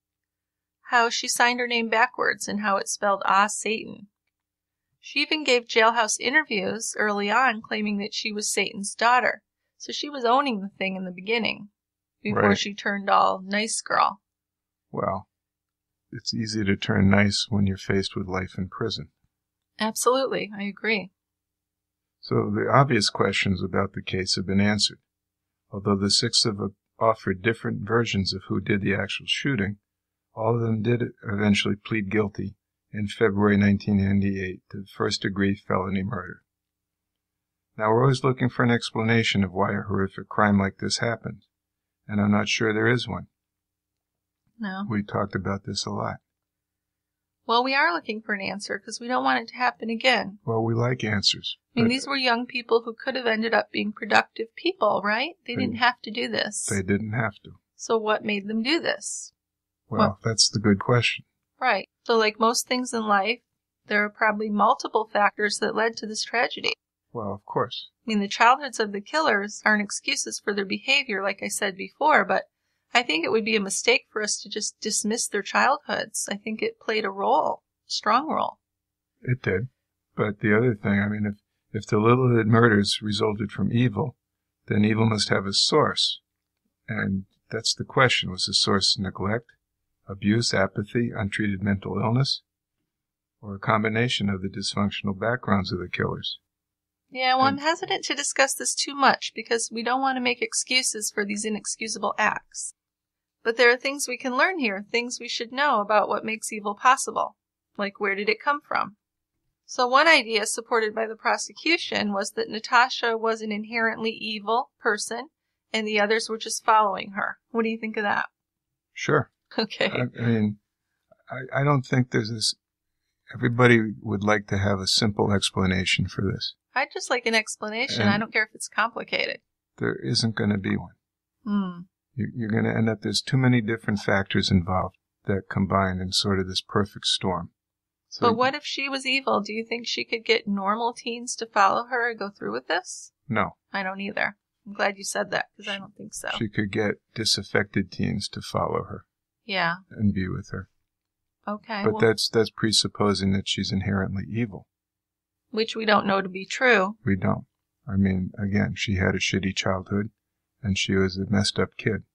how she signed her name backwards, and how it spelled Ah Satan. She even gave jailhouse interviews early on claiming that she was Satan's daughter, so she was owning the thing in the beginning, before Right. she turned all nice girl. Well, it's easy to turn nice when you're faced with life in prison. Absolutely, I agree. So the obvious questions about the case have been answered. Although the six have offered different versions of who did the actual shooting, all of them did eventually plead guilty in February nineteen ninety-eight to first-degree felony murder. Now, we're always looking for an explanation of why a horrific crime like this happened, and I'm not sure there is one. No. We talked about this a lot. Well, we are looking for an answer because we don't want it to happen again. Well, we like answers. I mean, these were young people who could have ended up being productive people, right? They, they didn't have to do this. They didn't have to. So what made them do this? Well, well, that's the good question. Right. So like most things in life, there are probably multiple factors that led to this tragedy. Well, of course. I mean, the childhoods of the killers aren't excuses for their behavior, like I said before, but I think it would be a mistake for us to just dismiss their childhoods. I think it played a role, a strong role. It did. But the other thing, I mean, if, if the Lillelid murders resulted from evil, then evil must have a source. And that's the question. Was the source neglect, abuse, apathy, untreated mental illness, or a combination of the dysfunctional backgrounds of the killers? Yeah, well, and, I'm hesitant to discuss this too much because we don't want to make excuses for these inexcusable acts. But there are things we can learn here, things we should know about what makes evil possible. Like, where did it come from? So one idea supported by the prosecution was that Natasha was an inherently evil person and the others were just following her. What do you think of that? Sure. Okay. I, I mean, I, I don't think there's this... Everybody would like to have a simple explanation for this. I'd just like an explanation. And I don't care if it's complicated. There isn't going to be one. Hmm. You, you're going to end up... There's too many different factors involved that combine in sort of this perfect storm. So, but what if she was evil? Do you think she could get normal teens to follow her and go through with this? No. I don't either. I'm glad you said that, because I don't think so. She could get disaffected teens to follow her. Yeah. And be with her. Okay. But well, that's that's presupposing that she's inherently evil. Which we don't know to be true. We don't. I mean, again, she had a shitty childhood, and she was a messed up kid.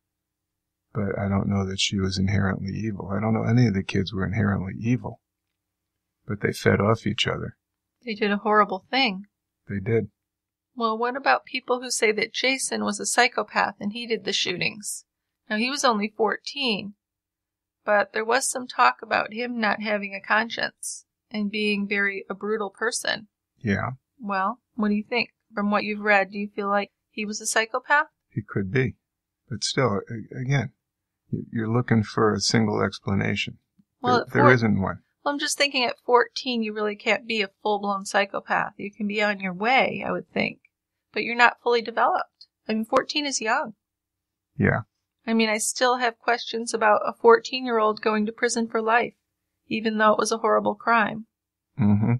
But I don't know that she was inherently evil. I don't know any of the kids were inherently evil. But they fed off each other. They did a horrible thing. They did. Well, what about people who say that Jason was a psychopath and he did the shootings? Now, he was only fourteen, but there was some talk about him not having a conscience and being very a brutal person. Yeah. Well, what do you think? From what you've read, do you feel like he was a psychopath? He could be. But still, again, you're looking for a single explanation. Well, there, there isn't one. Well, I'm just thinking at fourteen, you really can't be a full-blown psychopath. You can be on your way, I would think. But you're not fully developed. I mean, fourteen is young. Yeah. I mean, I still have questions about a fourteen-year-old going to prison for life, even though it was a horrible crime. Mm-hmm.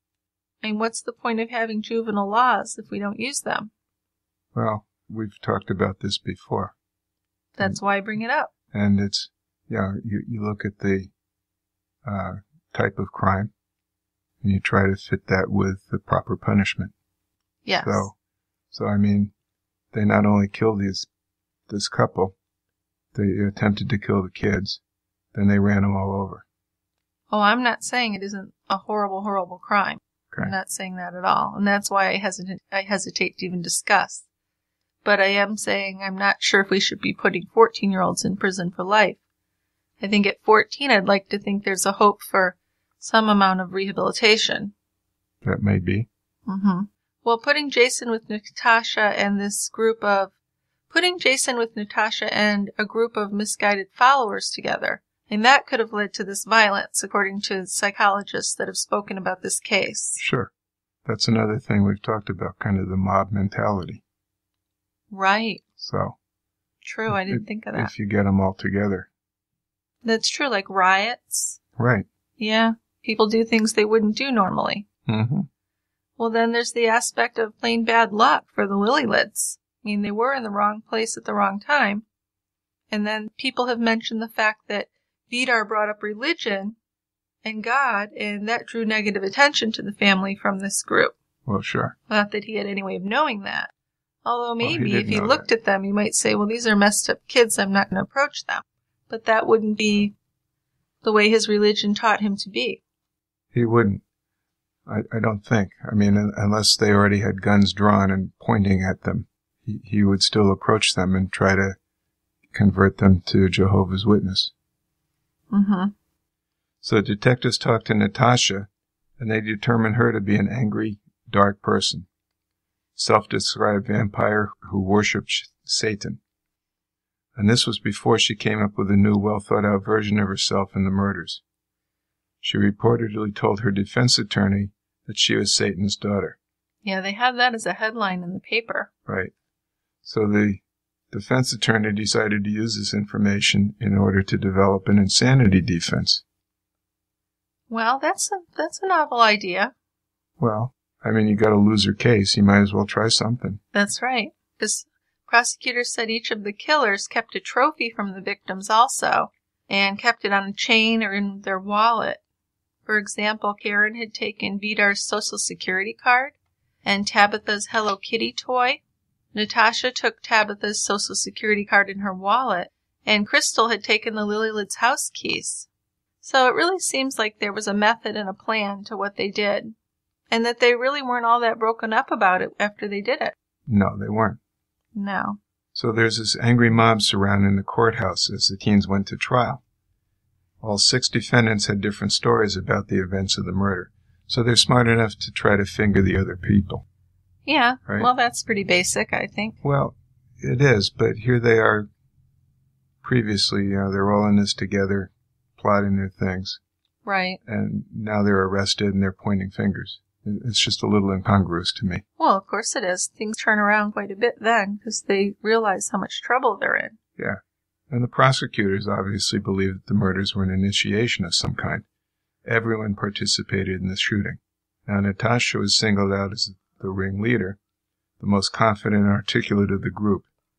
I mean, what's the point of having juvenile laws if we don't use them? Well, we've talked about this before. That's and, why I bring it up. And it's, yeah, you, you look at the uh, type of crime, and you try to fit that with the proper punishment. Yes. So, so I mean, they not only killed these this couple, they attempted to kill the kids, then they ran them all over. Oh, I'm not saying it isn't a horrible, horrible crime. Okay. I'm not saying that at all. And that's why I hesitate, I hesitate to even discuss. But I am saying I'm not sure if we should be putting fourteen-year-olds in prison for life. I think at fourteen, I'd like to think there's a hope for some amount of rehabilitation. That may be. Mm-hmm. Well, putting Jason with Natasha and this group of Putting Jason with Natasha and a group of misguided followers together, and that could have led to this violence, according to psychologists that have spoken about this case. Sure. That's another thing we've talked about, kind of the mob mentality. Right. So. True, I didn't if, think of that. If you get them all together. That's true, like riots. Right. Yeah. People do things they wouldn't do normally. Mm-hmm. Well, then there's the aspect of plain bad luck for the Lillelids. I mean, they were in the wrong place at the wrong time. And then people have mentioned the fact that Vidar brought up religion and God, and that drew negative attention to the family from this group. Well, sure. Not that he had any way of knowing that. Although maybe well, he if he looked that. at them, he might say, well, these are messed up kids, I'm not going to approach them. But that wouldn't be the way his religion taught him to be. He wouldn't. I, I don't think. I mean, unless they already had guns drawn and pointing at them. He, he would still approach them and try to convert them to Jehovah's Witness. Mm-hmm. So detectives talked to Natasha, and they determined her to be an angry, dark person. self-described vampire who worshipped Satan. And this was before she came up with a new, well-thought-out version of herself in the murders. She reportedly told her defense attorney that she was Satan's daughter. Yeah, they had that as a headline in the paper. Right. So the defense attorney decided to use this information in order to develop an insanity defense. Well, that's a, that's a novel idea. Well, I mean, you got a loser case. You might as well try something. That's right. Because prosecutors said each of the killers kept a trophy from the victims also, and kept it on a chain or in their wallet. For example, Karen had taken Vidar's social security card and Tabitha's Hello Kitty toy. Natasha took Tabitha's social security card in her wallet, and Crystal had taken the Lillelid's house keys. So it really seems like there was a method and a plan to what they did, and that they really weren't all that broken up about it after they did it. No, they weren't. No. So there's this angry mob surrounding the courthouse as the teens went to trial. All six defendants had different stories about the events of the murder, so they're smart enough to try to finger the other people. Yeah, right? Well, that's pretty basic, I think. Well, it is, but here they are previously, you know, they're all in this together, plotting their things. Right. And now they're arrested and they're pointing fingers. It's just a little incongruous to me. Well, of course it is. Things turn around quite a bit then, because they realize how much trouble they're in. Yeah. And the prosecutors obviously believe that the murders were an initiation of some kind. Everyone participated in the shooting. Now, Natasha was singled out as the ringleader, the most confident and articulate of the group.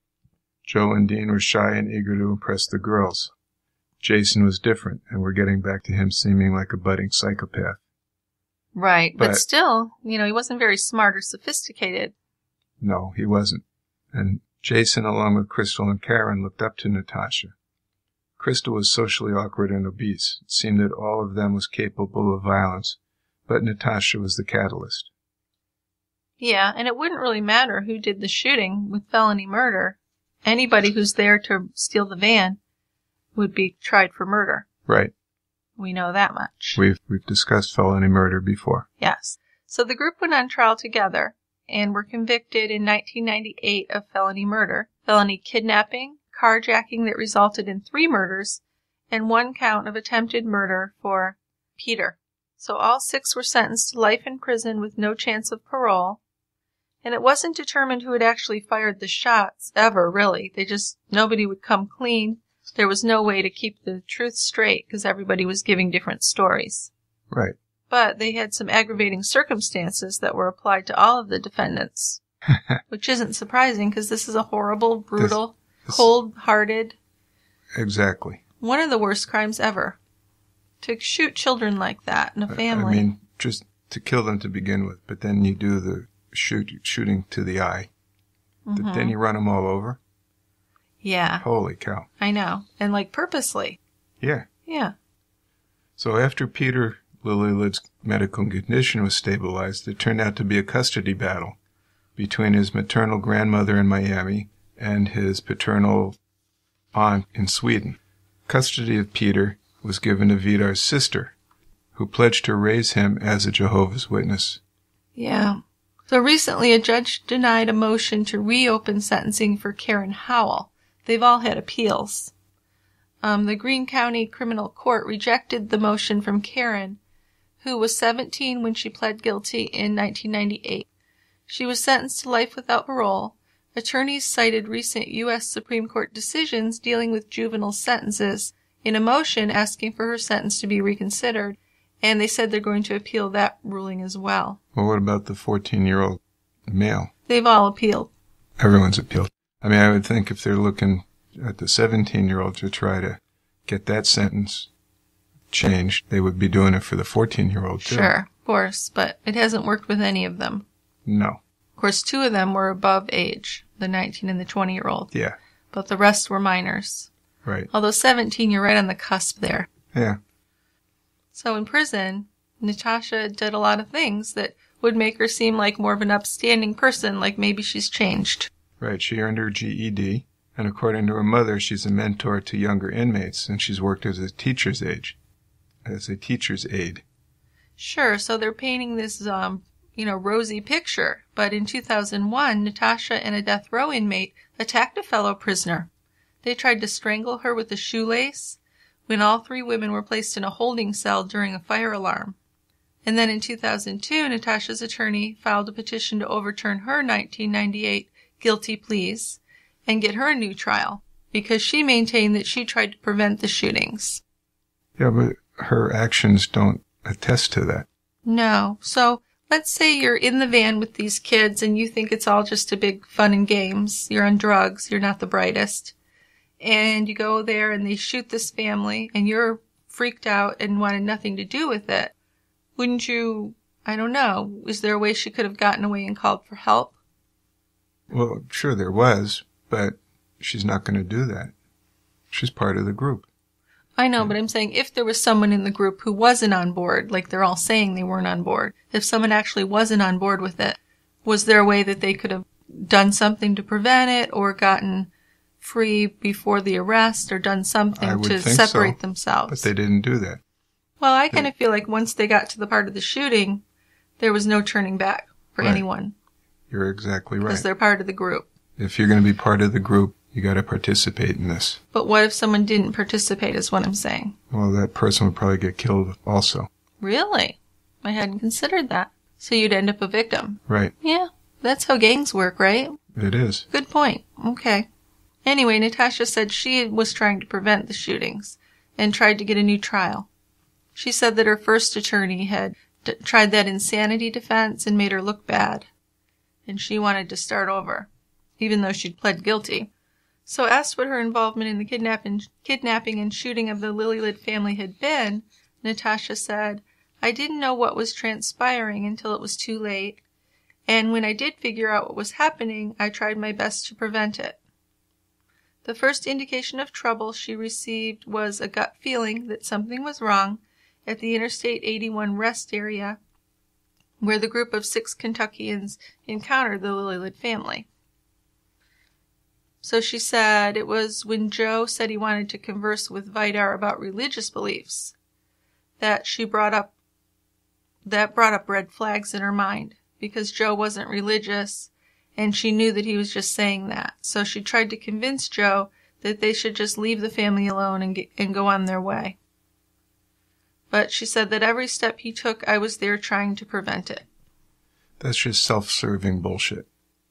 Joe and Dean were shy and eager to impress the girls. Jason was different, and we're getting back to him seeming like a budding psychopath. Right, but, But still, you know, he wasn't very smart or sophisticated. No, he wasn't. And Jason, along with Crystal and Karen, looked up to Natasha. Crystal was socially awkward and obese. It seemed that all of them was capable of violence, but Natasha was the catalyst. Yeah, and it wouldn't really matter who did the shooting with felony murder. Anybody who's there to steal the van would be tried for murder. Right. We know that much. We've we've discussed felony murder before. Yes. So the group went on trial together and were convicted in nineteen ninety-eight of felony murder, felony kidnapping, carjacking that resulted in three murders, and one count of attempted murder for Peter. So all six were sentenced to life in prison with no chance of parole. And it wasn't determined who had actually fired the shots, ever, really. They just, nobody would come clean. There was no way to keep the truth straight because everybody was giving different stories. Right. But they had some aggravating circumstances that were applied to all of the defendants, which isn't surprising because this is a horrible, brutal, this, this, cold-hearted... Exactly. One of the worst crimes ever. To shoot children like that in a family. I mean, just to kill them to begin with, but then you do the shoot shooting to the eye. Mm-hmm. Then you run them all over. Yeah. Holy cow. I know. And like purposely. Yeah. Yeah. So after Peter Lillelid's medical condition was stabilized, it turned out to be a custody battle between his maternal grandmother in Miami and his paternal aunt in Sweden. Custody of Peter was given to Vidar's sister, who pledged to raise him as a Jehovah's Witness. Yeah. So recently a judge denied a motion to reopen sentencing for Karen Howell. They've all had appeals. Um, the Greene County Criminal Court rejected the motion from Karen, who was seventeen when she pled guilty in nineteen ninety-eight. She was sentenced to life without parole. Attorneys cited recent U S Supreme Court decisions dealing with juvenile sentences in a motion asking for her sentence to be reconsidered, and they said they're going to appeal that ruling as well. Well, what about the fourteen-year-old male? They've all appealed. Everyone's appealed. I mean, I would think if they're looking at the seventeen-year-old to try to get that sentence changed, they would be doing it for the fourteen-year-old, too. Sure, of course, but it hasn't worked with any of them. No. Of course, two of them were above age, the nineteen and the twenty-year-old. Yeah. But the rest were minors. Right. Although seventeen, you're right on the cusp there. Yeah. So in prison, Natasha did a lot of things that would make her seem like more of an upstanding person, like maybe she's changed. Right. She earned her G E D, and according to her mother, she's a mentor to younger inmates, and she's worked as a teacher's aide. As a teacher's aide. Sure. So they're painting this um, you know, rosy picture. But in two thousand one, Natasha and a death row inmate attacked a fellow prisoner. They tried to strangle her with a shoelace when all three women were placed in a holding cell during a fire alarm. And then in two thousand two, Natasha's attorney filed a petition to overturn her nineteen ninety-eight guilty pleas and get her a new trial because she maintained that she tried to prevent the shootings. Yeah, but her actions don't attest to that. No. So let's say you're in the van with these kids and you think it's all just a big fun and games. You're on drugs. You're not the brightest. And you go there and they shoot this family and you're freaked out and wanted nothing to do with it. Wouldn't you, I don't know, is there a way she could have gotten away and called for help? Well, sure there was, but she's not going to do that. She's part of the group. I know, but I'm saying if there was someone in the group who wasn't on board, like they're all saying they weren't on board, if someone actually wasn't on board with it, was there a way that they could have done something to prevent it or gotten free before the arrest or done something to separate so, themselves? But they didn't do that. Well, I kind of feel like once they got to the part of the shooting, there was no turning back for right. anyone. You're exactly right. Because they're part of the group. If you're going to be part of the group, you got to participate in this. But what if someone didn't participate is what I'm saying. Well, that person would probably get killed also. Really? I hadn't considered that. So you'd end up a victim. Right. Yeah, that's how gangs work, right? It is. Good point. Okay. Anyway, Natasha said she was trying to prevent the shootings and tried to get a new trial. She said that her first attorney had d- tried that insanity defense and made her look bad. And she wanted to start over, even though she'd pled guilty. So asked what her involvement in the kidnapping, kidnapping and shooting of the Lillelid family had been, Natasha said, I didn't know what was transpiring until it was too late. And when I did figure out what was happening, I tried my best to prevent it. The first indication of trouble she received was a gut feeling that something was wrong at the Interstate eighty-one rest area where the group of six Kentuckians encountered the Lillelid family. So she said it was when Joe said he wanted to converse with Vidar about religious beliefs that she brought up that brought up red flags in her mind because Joe wasn't religious and she knew that he was just saying that. So she tried to convince Joe that they should just leave the family alone and get, and go on their way. But she said that every step he took, I was there trying to prevent it. That's just self-serving bullshit.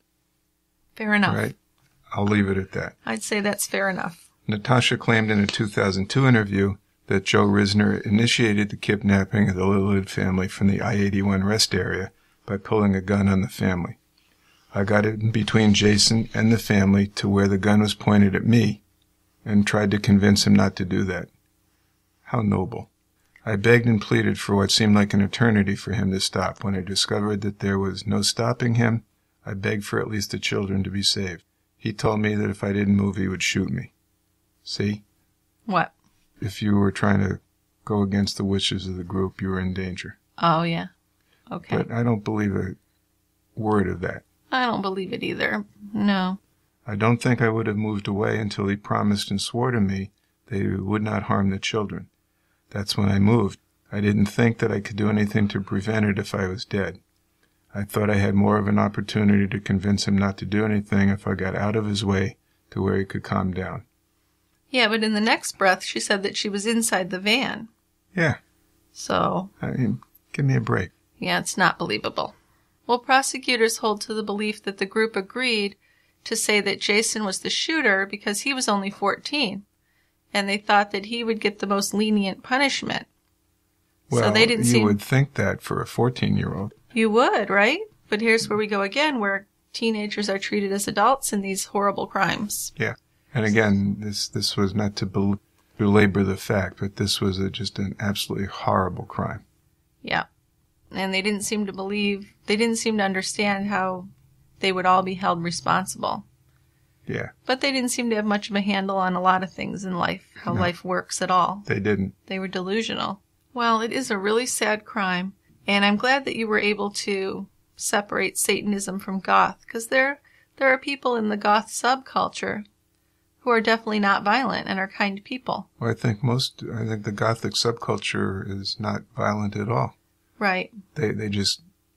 Fair enough. Right? I'll leave it at that. I'd say that's fair enough. Natasha claimed in a two thousand two interview that Joe Risner initiated the kidnapping of the Lillelid family from the I eighty-one rest area by pulling a gun on the family. I got it in between Jason and the family to where the gun was pointed at me and tried to convince him not to do that. How noble. I begged and pleaded for what seemed like an eternity for him to stop. When I discovered that there was no stopping him, I begged for at least the children to be saved. He told me that if I didn't move, he would shoot me. See? What? If you were trying to go against the wishes of the group, you were in danger. Oh, yeah. Okay. But I don't believe a word of that. I don't believe it either. No. I don't think I would have moved away until he promised and swore to me that he would not harm the children. That's when I moved. I didn't think that I could do anything to prevent it if I was dead. I thought I had more of an opportunity to convince him not to do anything if I got out of his way to where he could calm down. Yeah, but in the next breath, she said that she was inside the van. Yeah. So. I mean, give me a break. Yeah, it's not believable. Well, prosecutors hold to the belief that the group agreed to say that Jason was the shooter because he was only fourteen. And they thought that he would get the most lenient punishment. Well, so they didn't you seem... would think that for a fourteen-year-old. You would, right? But here's where we go again, where teenagers are treated as adults in these horrible crimes. Yeah. And again, this this was not to bel- belabor the fact, but this was a, just an absolutely horrible crime. Yeah. And they didn't seem to believe, they didn't seem to understand how they would all be held responsible. Yeah. But they didn't seem to have much of a handle on a lot of things in life, how No. life works at all. They didn't. They were delusional. Well, it is a really sad crime, and I'm glad that you were able to separate Satanism from goth, because there, there are people in the goth subculture who are definitely not violent and are kind people. Well, I think most, I think the Gothic subculture is not violent at all. Right. They they just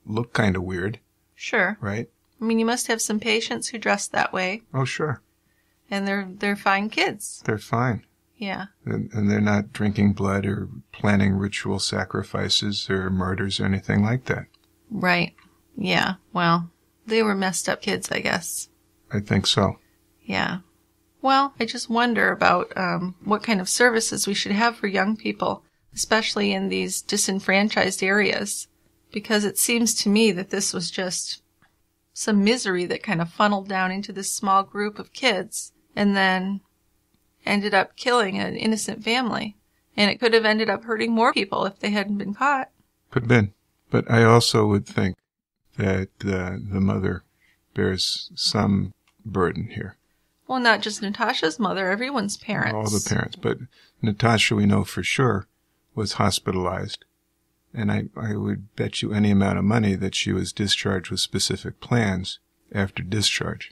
look kind of weird, Sure. right? I mean, you must have some patients who dress that way, Oh, sure. and they're they're fine kids. They're fine. Yeah. And, and they're not drinking blood or planning ritual sacrifices or murders or anything like that. Right. Yeah. Well, they were messed up kids, I guess. I think so. Yeah. Well, I just wonder about um, what kind of services we should have for young people, especially in these disenfranchised areas, because it seems to me that this was just some misery that kind of funneled down into this small group of kids and then ended up killing an innocent family. And it could have ended up hurting more people if they hadn't been caught. Could have been. But I also would think that uh, the mother bears some burden here. Well, not just Natasha's mother, everyone's parents. All the parents. But Natasha, we know for sure, was hospitalized. And I, I would bet you any amount of money that she was discharged with specific plans after discharge.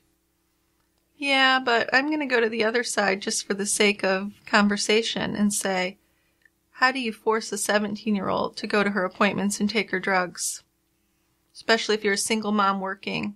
Yeah, but I'm going to go to the other side just for the sake of conversation and say, how do you force a seventeen-year-old to go to her appointments and take her drugs? Especially if you're a single mom working.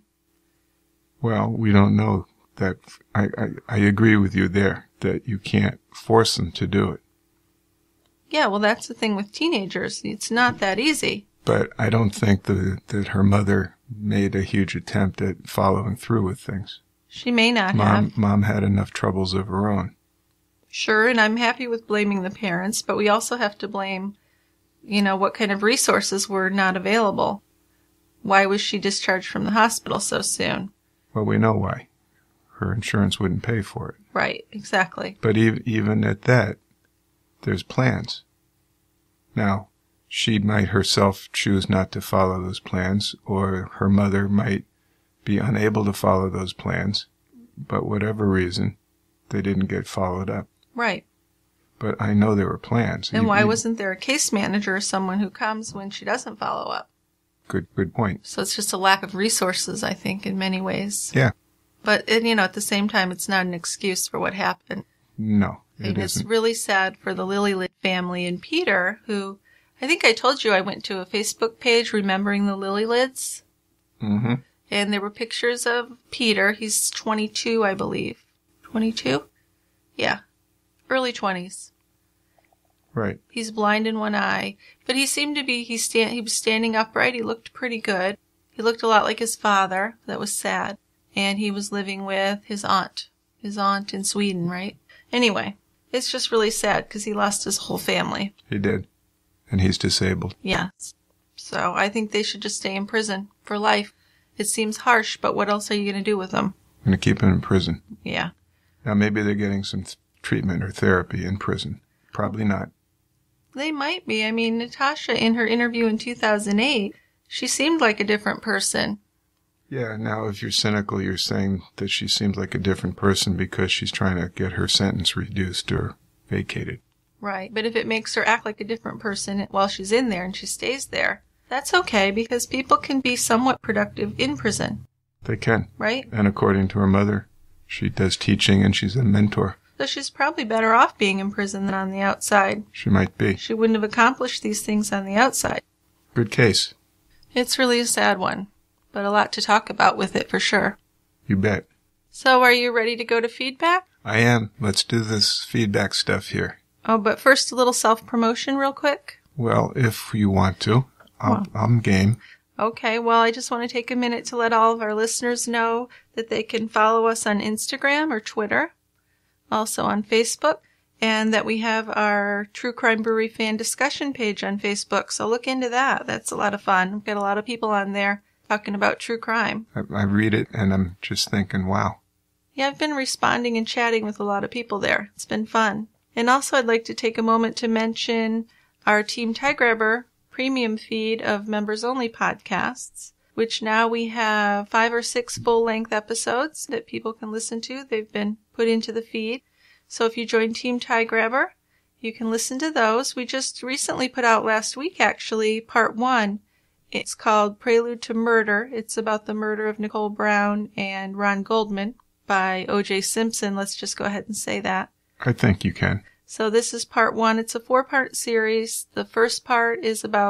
Well, we don't know that. I, I, I agree with you there, that you can't force them to do it. Yeah, well, that's the thing with teenagers. It's not that easy. But I don't think the, that her mother made a huge attempt at following through with things. She may not Mom, have. Mom had enough troubles of her own. Sure, and I'm happy with blaming the parents, but we also have to blame, you know, what kind of resources were not available. Why was she discharged from the hospital so soon? Well, we know why. Her insurance wouldn't pay for it. Right, exactly. But ev- even at that, there's plans. Now, she might herself choose not to follow those plans, or her mother might be unable to follow those plans, but whatever reason, they didn't get followed up. Right. But I know there were plans. And You- why you- wasn't there a case manager or someone who comes when she doesn't follow up? Good, good point. So it's just a lack of resources, I think, in many ways. Yeah. But, and, you know, at the same time, it's not an excuse for what happened. No, it And it's isn't. really sad for the Lillelid family and Peter, who, I think I told you I went to a Facebook page remembering the Lillelids. Mm-hmm. And there were pictures of Peter. He's twenty-two, I believe. twenty-two? Yeah. Early twenties. Right. He's blind in one eye. But he seemed to be, he, stand, he was standing upright. He looked pretty good. He looked a lot like his father. That was sad. And he was living with his aunt. His aunt in Sweden, right? Anyway, it's just really sad because he lost his whole family. He did. And he's disabled. Yes. So I think they should just stay in prison for life. It seems harsh, but what else are you going to do with them? I'm going to keep him in prison. Yeah. Now, maybe they're getting some th- treatment or therapy in prison. Probably not. They might be. I mean, Natasha, in her interview in two thousand eight, she seemed like a different person. Yeah, now if you're cynical, you're saying that she seems like a different person because she's trying to get her sentence reduced or vacated. Right. But if it makes her act like a different person while she's in there and she stays there, that's okay because people can be somewhat productive in prison. They can. Right? And according to her mother, she does teaching and she's a mentor. So she's probably better off being in prison than on the outside. She might be. She wouldn't have accomplished these things on the outside. Good case. It's really a sad one, but a lot to talk about with it for sure. You bet. So are you ready to go to feedback? I am. Let's do this feedback stuff here. Oh, but first a little self-promotion real quick. Well, if you want to, I'll, Well. I'm game. Okay, well, I just want to take a minute to let all of our listeners know that they can follow us on Instagram or Twitter, also on Facebook, and that we have our True Crime Brewery fan discussion page on Facebook, so look into that. That's a lot of fun. We've got a lot of people on there talking about true crime. I, I read it and I'm just thinking, wow. Yeah, I've been responding and chatting with a lot of people there. It's been fun. And also I'd like to take a moment to mention our Team Tie Grabber premium feed of members-only podcasts, which now we have five or six full-length episodes that people can listen to. They've been put into the feed. So if you join Team Tie Grabber, you can listen to those. We just recently put out last week, actually, part one. It's called Prelude to Murder. It's about the murder of Nicole Brown and Ron Goldman by O J Simpson. Let's just go ahead and say that. I think you can. So this is part one. It's a four-part series. The first part is about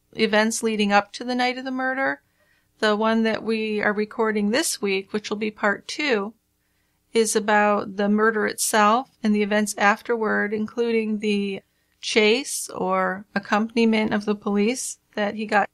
events leading up to the night of the murder. The one that we are recording this week, which will be part two, is about the murder itself and the events afterward, including the chase or accompaniment of the police that he got,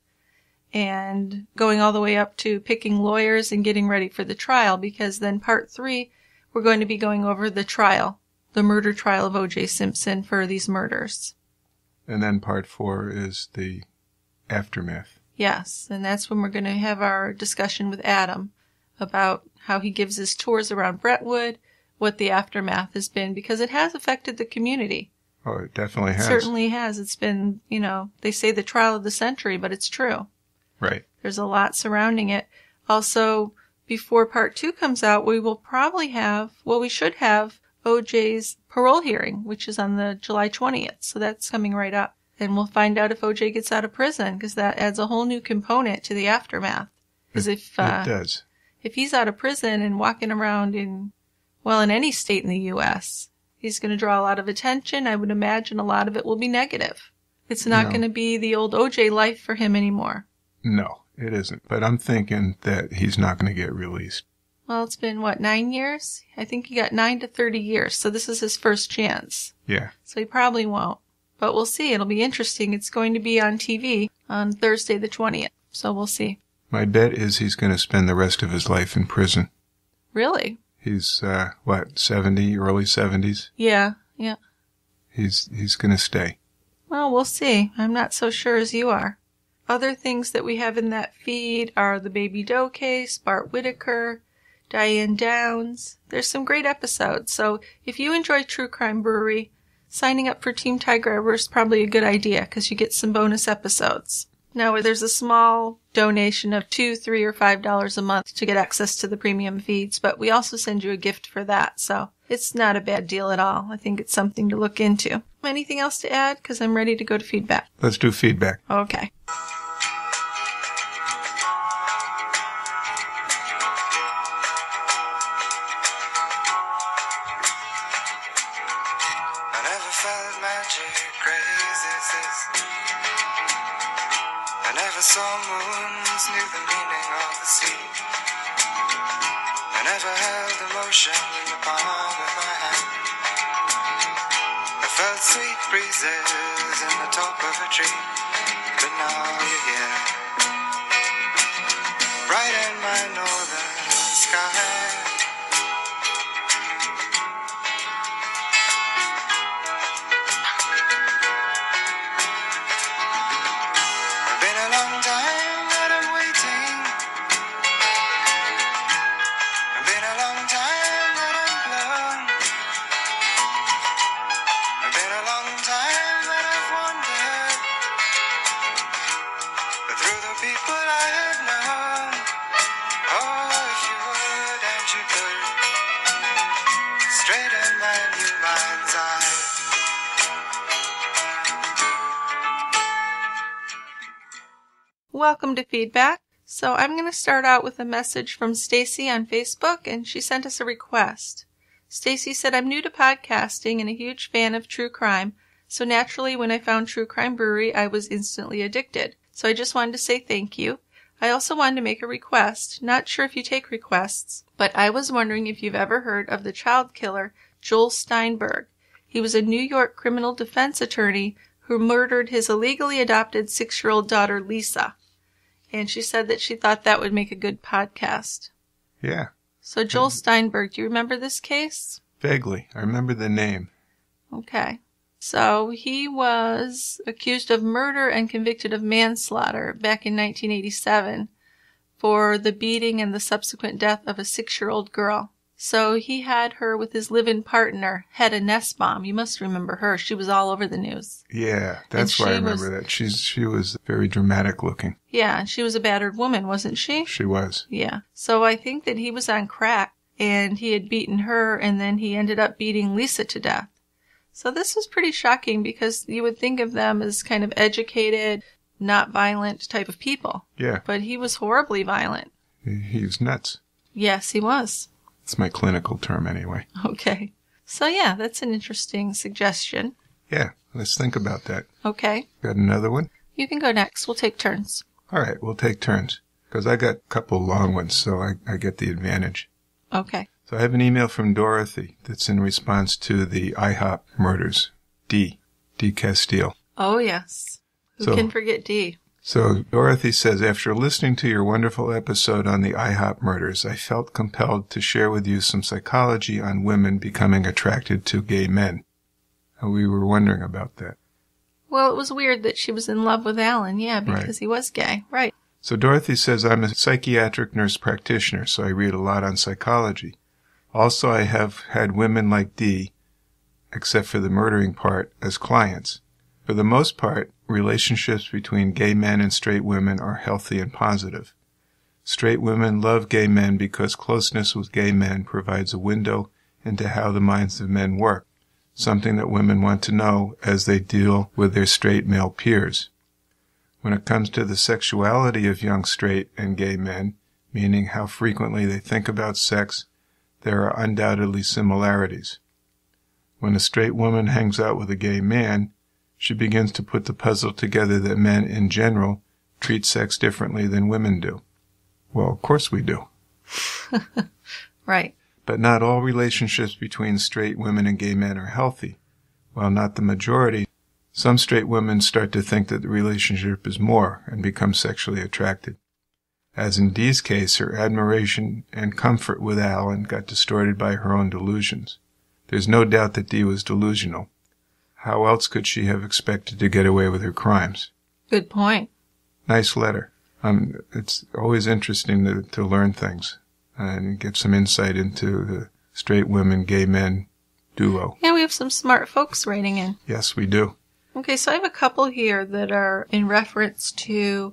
and going all the way up to picking lawyers and getting ready for the trial, because then part three, we're going to be going over the trial, the murder trial of O J Simpson for these murders. And then part four is the aftermath. Yes, and that's when we're going to have our discussion with Adam about how he gives his tours around Brentwood, what the aftermath has been, because it has affected the community. Oh, it definitely has. It certainly has. It's been, you know, they say the trial of the century, but it's true. Right. There's a lot surrounding it. Also, before part two comes out, we will probably have, well, we should have O J's parole hearing, which is on the July twentieth. So that's coming right up. And we'll find out if O J gets out of prison, because that adds a whole new component to the aftermath. Because if, uh, it does. If he's out of prison and walking around in, well, in any state in the U S, he's going to draw a lot of attention. I would imagine a lot of it will be negative. It's not No. going to be the old O J life for him anymore. No, it isn't. But I'm thinking that he's not going to get released. Well, it's been, what, nine years? I think he got nine to thirty years, so this is his first chance. Yeah. So he probably won't. But we'll see. It'll be interesting. It's going to be on T V on Thursday the twentieth, so we'll see. My bet is he's going to spend the rest of his life in prison. Really? He's, uh, what, seventy, early seventies? Yeah, yeah. He's, he's going to stay. Well, we'll see. I'm not so sure as you are. Other things that we have in that feed are the Baby Doe case, Bart Whitaker, Diane Downs. There's some great episodes. So if you enjoy True Crime Brewery, signing up for Team Tiger is probably a good idea because you get some bonus episodes. Now, there's a small donation of two, three, or five dollars a month to get access to the premium feeds, but we also send you a gift for that, so it's not a bad deal at all. I think it's something to look into. Anything else to add? Because I'm ready to go to feedback. Let's do feedback. Okay. I never felt magic crazy as this. I never saw moons, knew the meaning of the sea. I never held emotion in the palm of my hand. I felt sweet breezes in the top of a tree. But now you're here, bright in my northern sky. Welcome to Feedback. So I'm going to start out with a message from Stacy on Facebook, and she sent us a request. Stacy said, I'm new to podcasting and a huge fan of true crime, so naturally when I found True Crime Brewery, I was instantly addicted. So I just wanted to say thank you. I also wanted to make a request. Not sure if you take requests, but I was wondering if you've ever heard of the child killer, Joel Steinberg. He was a New York criminal defense attorney who murdered his illegally adopted six-year-old daughter, Lisa. And she said that she thought that would make a good podcast. Yeah. So Joel Steinberg, do you remember this case? Vaguely. I remember the name. Okay. So he was accused of murder and convicted of manslaughter back in nineteen eighty-seven for the beating and the subsequent death of a six-year-old girl. So he had her with his live-in partner, Hedda Nussbaum. You must remember her. She was all over the news. Yeah, that's why I remember was, that. She's She was very dramatic looking. Yeah, she was a battered woman, wasn't she? She was. Yeah. So I think that he was on crack, and he had beaten her, and then he ended up beating Lisa to death. So this was pretty shocking because you would think of them as kind of educated, not violent type of people. Yeah. But he was horribly violent. He, he was nuts. Yes, he was. It's my clinical term anyway. Okay. So yeah, that's an interesting suggestion. Yeah, let's think about that. Okay. Got another one? You can go next. We'll take turns. All right, we'll take turns. Because I got a couple long ones, so I, I get the advantage. Okay. So I have an email from Dorothy that's in response to the IHOP murders. D. D. Castile. Oh, yes. Who So- can forget D? So Dorothy says, after listening to your wonderful episode on the IHOP murders, I felt compelled to share with you some psychology on women becoming attracted to gay men. And we were wondering about that. Well, it was weird that she was in love with Alan, yeah, because Right. he was gay. Right. So Dorothy says, I'm a psychiatric nurse practitioner, so I read a lot on psychology. Also, I have had women like Dee, except for the murdering part, as clients. For the most part, relationships between gay men and straight women are healthy and positive. Straight women love gay men because closeness with gay men provides a window into how the minds of men work, something that women want to know as they deal with their straight male peers. When it comes to the sexuality of young straight and gay men, meaning how frequently they think about sex, there are undoubtedly similarities. When a straight woman hangs out with a gay man, she begins to put the puzzle together that men in general treat sex differently than women do. Well, of course we do. Right. But not all relationships between straight women and gay men are healthy. While not the majority, some straight women start to think that the relationship is more and become sexually attracted. As in Dee's case, her admiration and comfort with Alan got distorted by her own delusions. There's no doubt that Dee was delusional. How else could she have expected to get away with her crimes? Good point. Nice letter. Um, it's always interesting to, to learn things and get some insight into the straight women, gay men duo. Yeah, we have some smart folks writing in. Yes, we do. Okay, so I have a couple here that are in reference to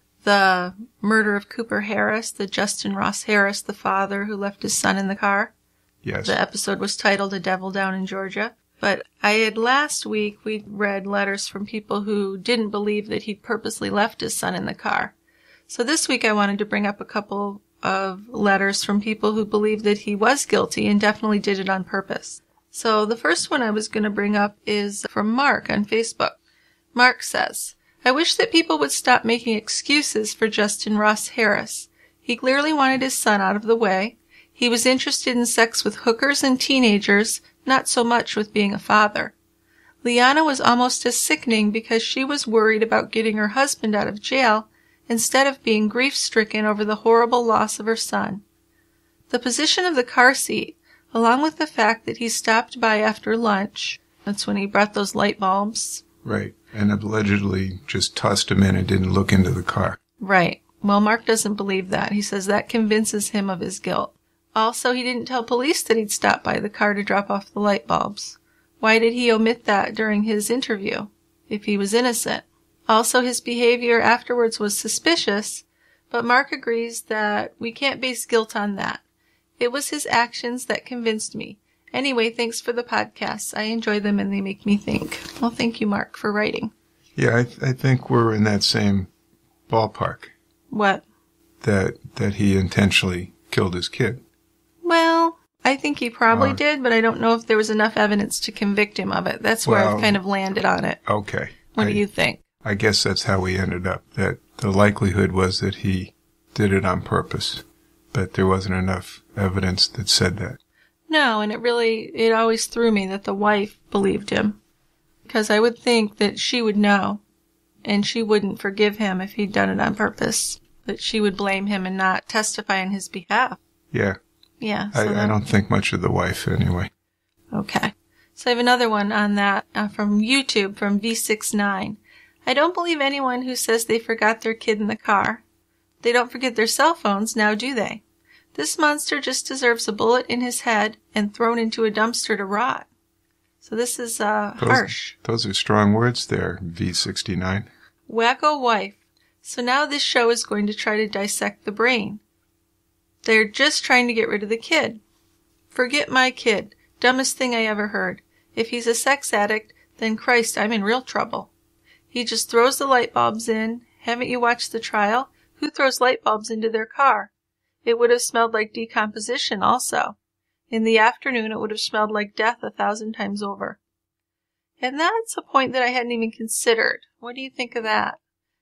the murder of Cooper Harris, the Justin Ross Harris, the father who left his son in the car. Yes. The episode was titled A Devil Down in Georgia. But I had last week, we read letters from people who didn't believe that he'd purposely left his son in the car. So this week I wanted to bring up a couple of letters from people who believe that he was guilty and definitely did it on purpose. So the first one I was going to bring up is from Mark on Facebook. Mark says, I wish that people would stop making excuses for Justin Ross Harris. He clearly wanted his son out of the way. He was interested in sex with hookers and teenagers, not so much with being a father. Liana was almost as sickening because she was worried about getting her husband out of jail instead of being grief-stricken over the horrible loss of her son. The position of the car seat, along with the fact that he stopped by after lunch, that's when he brought those light bulbs. Right. And allegedly just tossed him in and didn't look into the car. Right. Well, Mark doesn't believe that. He says that convinces him of his guilt. Also, he didn't tell police that he'd stopped by the car to drop off the light bulbs. Why did he omit that during his interview, if he was innocent? Also, his behavior afterwards was suspicious, but Mark agrees that we can't base guilt on that. It was his actions that convinced me. Anyway, thanks for the podcasts. I enjoy them and they make me think. Well, thank you, Mark, for writing. Yeah, I, th- I think we're in that same ballpark. What? That that he intentionally killed his kid. Well, I think he probably Uh, did, but I don't know if there was enough evidence to convict him of it. That's where Well, I've kind of landed on it. Okay. What I, do you think? I guess that's how we ended up. That the likelihood was that he did it on purpose, but there wasn't enough evidence that said that. No, and it really, it always threw me that the wife believed him. Because I would think that she would know, and she wouldn't forgive him if he'd done it on purpose. That she would blame him and not testify on his behalf. Yeah. Yeah. So I, I that- don't think much of the wife anyway. Okay. So I have another one on that uh, from YouTube from V sixty-nine. I don't believe anyone who says they forgot their kid in the car. They don't forget their cell phones, now do they? This monster just deserves a bullet in his head and thrown into a dumpster to rot. So this is uh, Those, harsh. Those are strong words there, V sixty-nine. Wacko wife. So now this show is going to try to dissect the brain. They're just trying to get rid of the kid. Forget my kid. Dumbest thing I ever heard. If he's a sex addict, then Christ, I'm in real trouble. He just throws the light bulbs in. Haven't you watched the trial? Who throws light bulbs into their car? It would have smelled like decomposition also. In the afternoon, it would have smelled like death a thousand times over. And that's a point that I hadn't even considered. What do you think of that?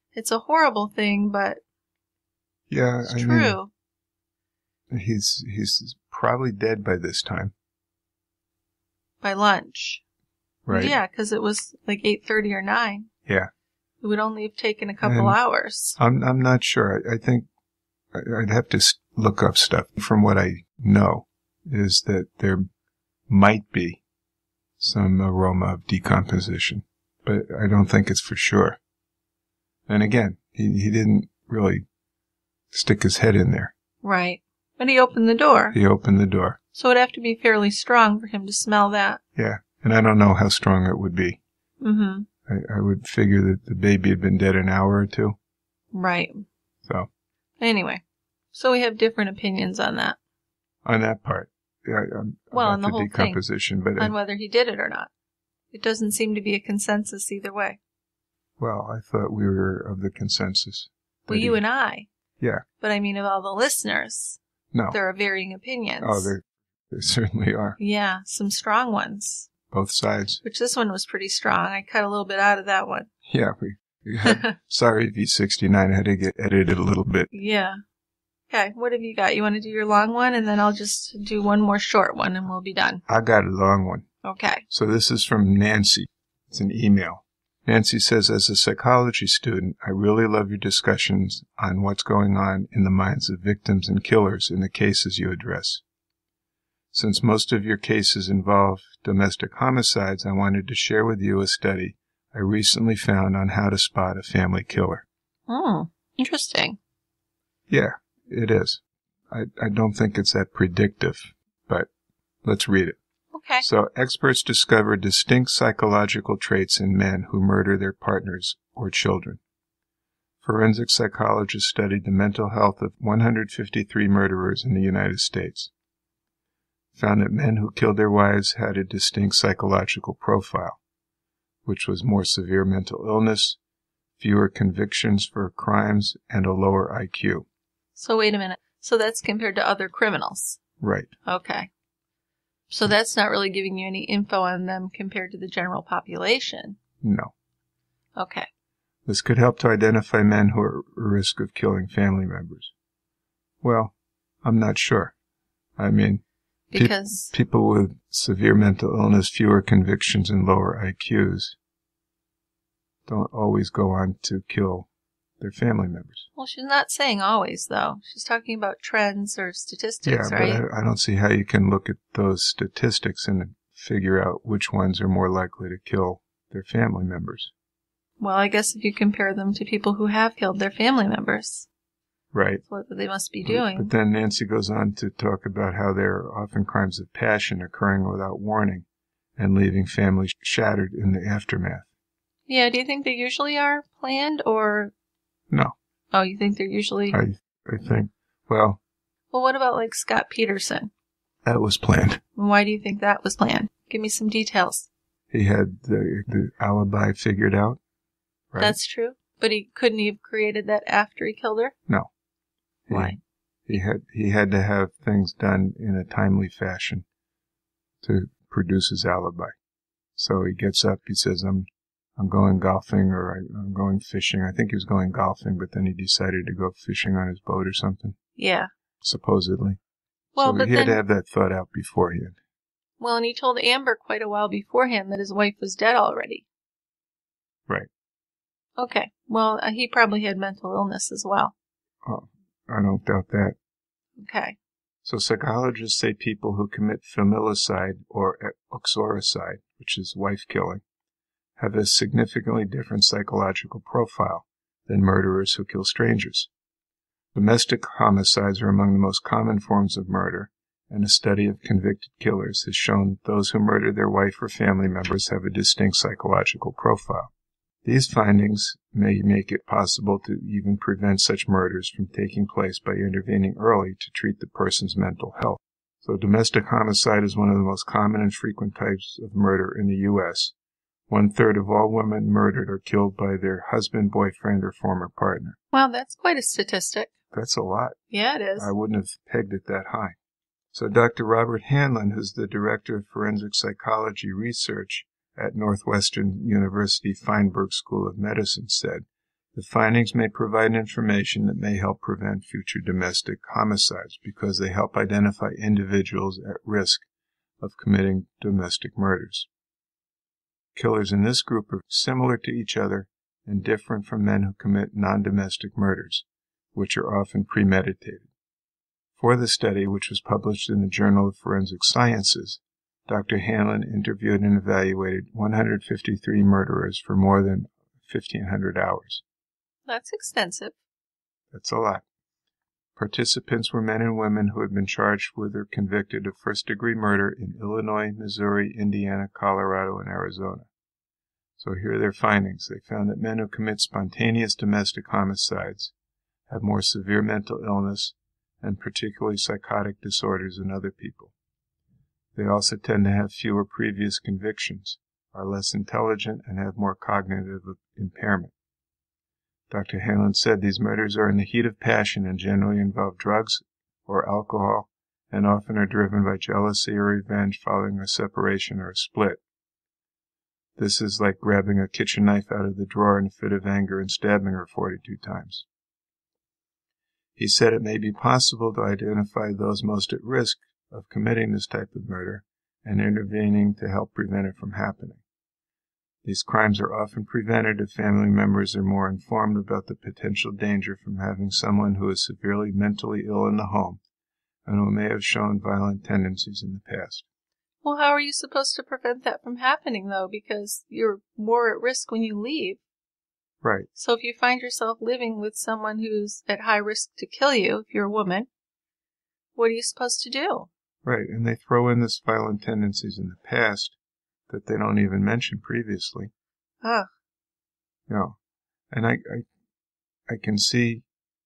It's a horrible thing, but Yeah, it's I true. mean, he's he's probably dead by this time, By lunch. right? Yeah, because it was like eight thirty or nine. Yeah. It would only have taken a couple And hours. I'm I'm not sure. I, I think I- I'd have to s- look up stuff. From what I know, is that there might be some aroma of decomposition, but I don't think it's for sure. And again, he he didn't really stick his head in there. Right. But he opened the door. He opened the door. So it'd have to be fairly strong for him to smell that. Yeah, and I don't know how strong it would be. Mm-hmm. I, I would figure that the baby had been dead an hour or two. Right. So Anyway. So we have different opinions on that. on that part, yeah, um, Well, about on the the whole thing. decomposition, but On I, whether he did it or not. It doesn't seem to be a consensus either way. well, I thought we were of the consensus. Well, that you he- and I. Yeah. But I mean, of all the listeners, No. there are varying opinions. Oh, there, there certainly are. Yeah, some strong ones. Both sides. Which this one was pretty strong. I cut a little bit out of that one. Yeah, we, we had, sorry, V sixty-nine had to get edited a little bit. Yeah. Okay, what have you got? You want to do your long one, and then I'll just do one more short one, and we'll be done. I got a long one. Okay. So this is from Nancy. It's an email. Nancy says, as a psychology student, I really love your discussions on what's going on in the minds of victims and killers in the cases you address. Since most of your cases involve domestic homicides, I wanted to share with you a study I recently found on how to spot a family killer. Hmm. Interesting. Yeah, it is. I, I don't think it's that predictive, but let's read it. Okay. So, experts discover distinct psychological traits in men who murder their partners or children. Forensic psychologists studied the mental health of one hundred fifty-three murderers in the United States. Found that men who killed their wives had a distinct psychological profile, which was more severe mental illness, fewer convictions for crimes, and a lower I Q. So wait a minute. So that's compared to other criminals. Right. Okay. So that's not really giving you any info on them compared to the general population. No. Okay. This could help to identify men who are at risk of killing family members. Well, I'm not sure. I mean, pe- Because people with severe mental illness, fewer convictions, and lower I Qs don't always go on to kill their family members. well, she's not saying always, though. She's talking about trends or Yeah, statistics, but right? I, I don't see how you can look at those statistics and figure out which ones are more likely to kill their family members. Well, I guess if you compare them to people who have killed their family members, Right. that's what they must be But- doing. But then Nancy goes on to talk about how there are often crimes of passion occurring without warning and leaving families shattered in the aftermath. Yeah, do you think they usually are planned, or... No, Oh, you think they're usually... I I think, well, Well, what about, like, Scott Peterson? that was planned. Why do you think that was planned? Give me some details. He had the, the alibi figured out, right? That's true. But he couldn't have created that after he killed her? No. He, Why? He had, he had to have things done in a timely fashion to produce his alibi. So he gets up, he says, I'm I'm going golfing, or I, I'm going fishing. I think he was going golfing, but then he decided to go fishing on his boat or something, Yeah. supposedly. Well, so but he had then... to have that thought out beforehand. Well, and he told Amber quite a while beforehand that his wife was dead already. Right. Okay. Well, uh, he probably had mental illness as well. Oh, I don't doubt that. Okay. So psychologists say people who commit familicide or uxoricide, which is wife killing, have a significantly different psychological profile than murderers who kill strangers. Domestic homicides are among the most common forms of murder, and a study of convicted killers has shown that those who murder their wife or family members have a distinct psychological profile. These findings may make it possible to even prevent such murders from taking place by intervening early to treat the person's mental health. So domestic homicide is one of the most common and frequent types of murder in the U S One-third of all women murdered are killed by their husband, boyfriend, or former partner. Well, that's quite a statistic. That's a lot. Yeah, it is. I wouldn't have pegged it that high. So Doctor Robert Hanlon, who's the Director of Forensic Psychology Research at Northwestern University Feinberg School of Medicine, said, The findings may provide information that may help prevent future domestic homicides because they help identify individuals at risk of committing domestic murders. Killers in this group are similar to each other and different from men who commit non-domestic murders, which are often premeditated. For the study, which was published in the Journal of Forensic Sciences, Doctor Hanlon interviewed and evaluated one hundred fifty-three murderers for more than fifteen hundred hours. That's extensive. That's a lot. Participants were men and women who had been charged with or convicted of first-degree murder in Illinois, Missouri, Indiana, Colorado, and Arizona. So here are their findings. They found that men who commit spontaneous domestic homicides have more severe mental illness and particularly psychotic disorders than other people. They also tend to have fewer previous convictions, are less intelligent, and have more cognitive impairment. Doctor Hanlon said these murders are in the heat of passion and generally involve drugs or alcohol and often are driven by jealousy or revenge following a separation or a split. This is like grabbing a kitchen knife out of the drawer in a fit of anger and stabbing her forty-two times. He said it may be possible to identify those most at risk of committing this type of murder and intervening to help prevent it from happening. These crimes are often prevented if family members are more informed about the potential danger from having someone who is severely mentally ill in the home and who may have shown violent tendencies in the past. Well, how are you supposed to prevent that from happening, though? Because you're more at risk when you leave. Right. So if you find yourself living with someone who's at high risk to kill you, if you're a woman, what are you supposed to do? Right, and they throw in this violent tendencies in the past that they don't even mention previously. Ugh. No. And I, I, I can see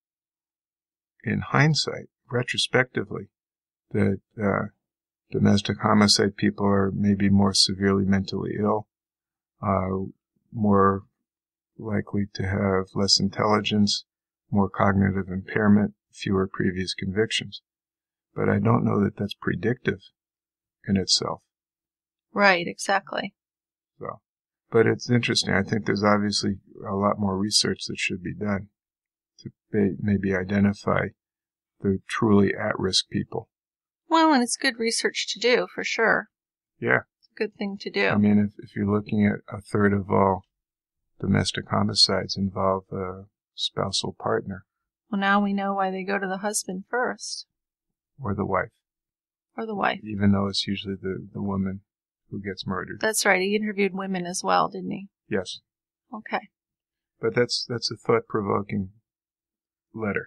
in hindsight, retrospectively, that uh, domestic homicide people are maybe more severely mentally ill, uh, more likely to have less intelligence, more cognitive impairment, fewer previous convictions. But I don't know that that's predictive in itself. Right, exactly. So, but it's interesting. I think there's obviously a lot more research that should be done to maybe identify the truly at-risk people. Well, and it's good research to do, for sure. Yeah. It's a good thing to do. I mean, if, if you're looking at a third of all domestic homicides involve a spousal partner. Well, now we know why they go to the husband first. Or the wife. Or the wife. Even though it's usually the, the woman who gets murdered. That's right. He interviewed women as well, didn't he? Yes. Okay. But that's that's a thought-provoking letter.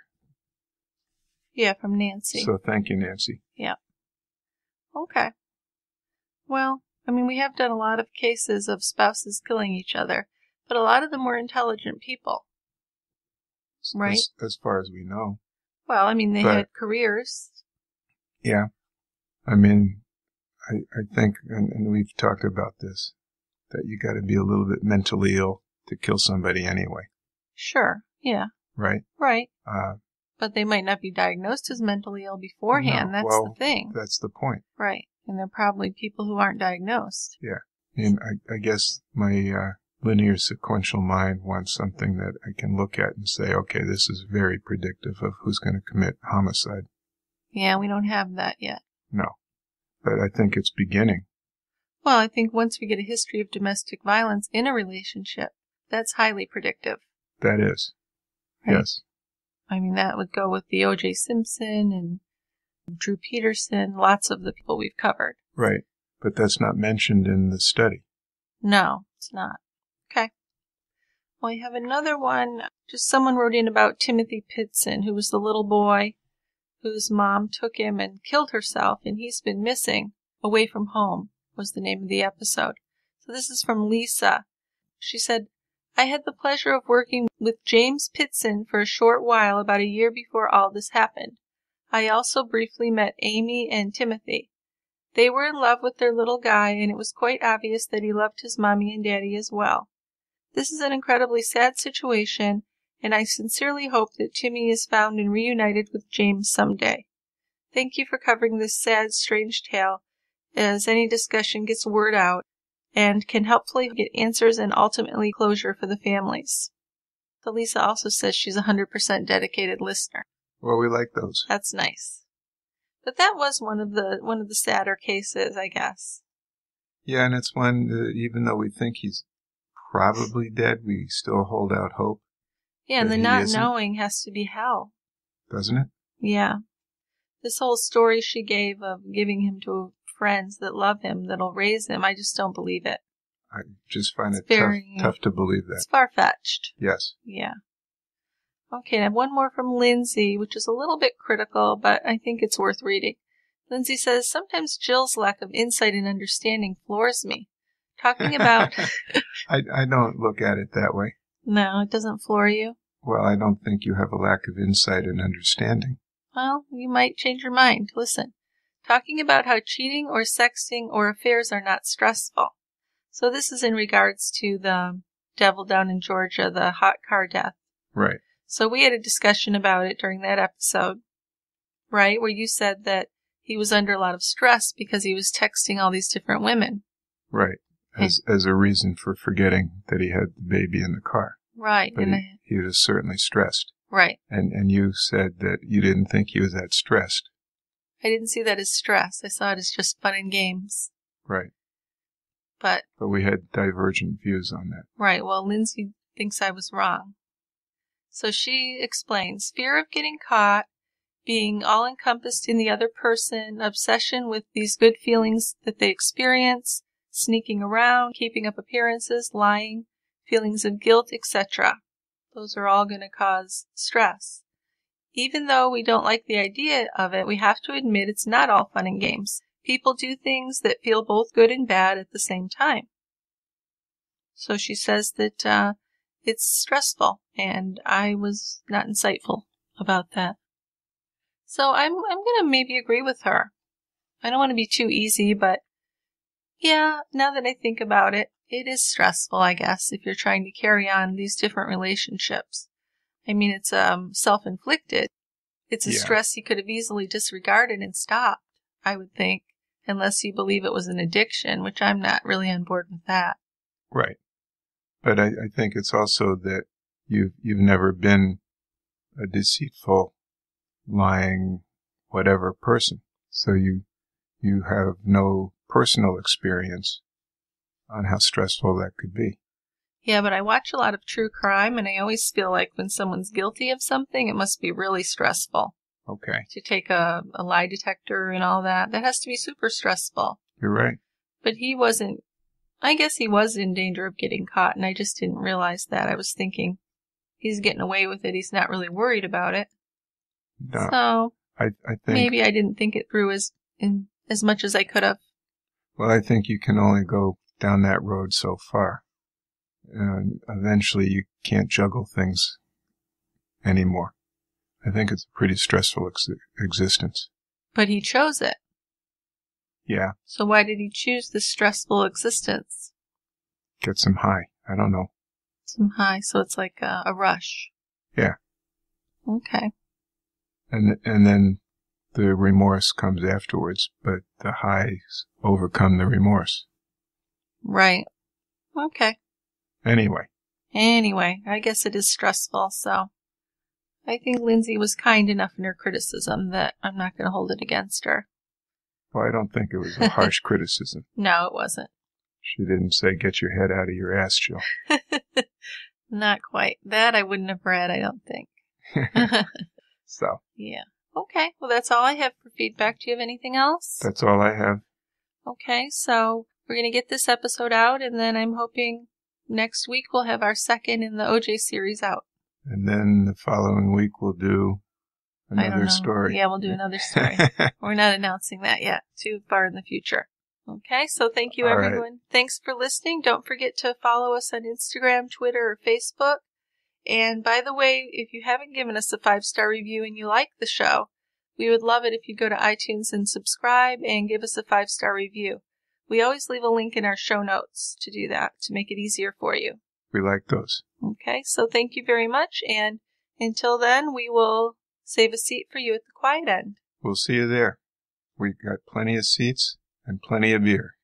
Yeah, from Nancy. So thank you, Nancy. Yeah. Okay. Well, I mean, we have done a lot of cases of spouses killing each other, but a lot of them were intelligent people. Right? As, as far as we know. Well, I mean, they but, had careers. Yeah. I mean, I, I think, and, and we've talked about this, that you got to be a little bit mentally ill to kill somebody anyway. Sure. Yeah. Right? Right. Uh, but they might not be diagnosed as mentally ill beforehand. No, that's well, the thing. That's the point. Right. And they're probably people who aren't diagnosed. Yeah. And I, I guess my uh, linear sequential mind wants something that I can look at and say, okay, this is very predictive of who's going to commit homicide. Yeah, we don't have that yet. No. But I think it's beginning. Well, I think once we get a history of domestic violence in a relationship, that's highly predictive. That is. Right? Yes. I mean, that would go with the O J Simpson and Drew Peterson, lots of the people we've covered. Right. But that's not mentioned in the study. No, it's not. Okay. Well, I have another one. Just someone wrote in about Timothy Pitson, who was the little boy whose mom took him and killed herself, and he's been missing. Away from Home was the name of the episode. So this is from Lisa. She said, I had the pleasure of working with James Pitson for a short while about a year before all this happened. I also briefly met Amy and Timothy. They were in love with their little guy, and it was quite obvious that he loved his mommy and daddy as well. This is an incredibly sad situation, and I sincerely hope that Timmy is found and reunited with James someday. Thank you for covering this sad, strange tale, as any discussion gets word out and can helpfully get answers and ultimately closure for the families. But Lisa also says she's a one hundred percent dedicated listener. Well, we like those. That's nice. But that was one of the one of the sadder cases, I guess. Yeah, and it's one that even though we think he's probably dead, we still hold out hope. Yeah, and the he not isn't. knowing has to be hell. Doesn't it? Yeah. This whole story she gave of giving him to friends that love him, that'll raise him, I just don't believe it. I just find It's it very- tough, tough to believe that. It's far-fetched. Yes. Yeah. Okay, I have one more from Lindsay, which is a little bit critical, but I think it's worth reading. Lindsay says, sometimes Jill's lack of insight and understanding floors me. Talking about... I, I don't look at it that way. No, it doesn't floor you? Well, I don't think you have a lack of insight and understanding. Well, you might change your mind. Listen. Talking about how cheating or sexting or affairs are not stressful. So this is in regards to the devil down in Georgia, the hot car death. Right. So we had a discussion about it during that episode, right? Where you said that he was under a lot of stress because he was texting all these different women. Right. As as a reason for forgetting that he had the baby in the car. Right. But and he, I, he was certainly stressed. right. And and you said that you didn't think he was that stressed. I didn't see that as stress. I saw it as just fun and games. Right. But, But we had divergent views on that. right, well, Lindsay thinks I was wrong. So she explains, fear of getting caught, being all encompassed in the other person, obsession with these good feelings that they experience, sneaking around, keeping up appearances, lying, feelings of guilt, et cetera. Those are all going to cause stress. Even though we don't like the idea of it, we have to admit it's not all fun and games. People do things that feel both good and bad at the same time. So she says that uh, it's stressful, and I was not insightful about that. So I'm I'm going to maybe agree with her. I don't want to be too easy, but yeah, now that I think about it, it is stressful, I guess, if you're trying to carry on these different relationships. I mean, it's um self-inflicted. It's a Yeah. stress you could have easily disregarded and stopped, I would think, unless you believe it was an addiction, which I'm not really on board with that. Right. But I, I think it's also that you've you've never been a deceitful, lying, whatever person. So you you have no personal experience on how stressful that could be. Yeah, but I watch a lot of true crime, and I always feel like when someone's guilty of something, it must be really stressful. Okay. To take a, a lie detector and all that, that has to be super stressful. You're right. But he wasn't, I guess he was in danger of getting caught, and I just didn't realize that. I was thinking, he's getting away with it, he's not really worried about it. No, So, I, I think, maybe I didn't think it through as, in, as much as I could have. well, I think you can only go down that road so far. And eventually you can't juggle things anymore. I think it's a pretty stressful ex- existence. But he chose it. Yeah, So why did he choose this stressful existence? get some high. I don't know. Some high, so it's like a, a rush. Yeah. Okay. And and then the remorse comes afterwards, but the highs overcome the remorse. Right. Okay. Anyway, Anyway, I guess it is stressful, so I think Lindsay was kind enough in her criticism that I'm not going to hold it against her. well, I don't think it was a harsh criticism. No, it wasn't. She didn't say, get your head out of your ass, Jill. Not quite. That I wouldn't have read, I don't think. So, Yeah. Okay, well, that's all I have for feedback. Do you have anything else? that's all I have. Okay, so we're going to get this episode out, and then I'm hoping next week we'll have our second in the O J series out. And then the following week we'll do I don't another know. story. Yeah, we'll do another story. We're not announcing that yet. Too far in the future. Okay, so thank you, All right. everyone. Thanks for listening. Don't forget to follow us on Instagram, Twitter, or Facebook. And by the way, if you haven't given us a five-star review and you like the show, we would love it if you go to iTunes and subscribe and give us a five-star review. We always leave a link in our show notes to do that, to make it easier for you. We like those. Okay, so thank you very much, and until then, we will save a seat for you at the quiet end. We'll see you there. We've got plenty of seats and plenty of beer.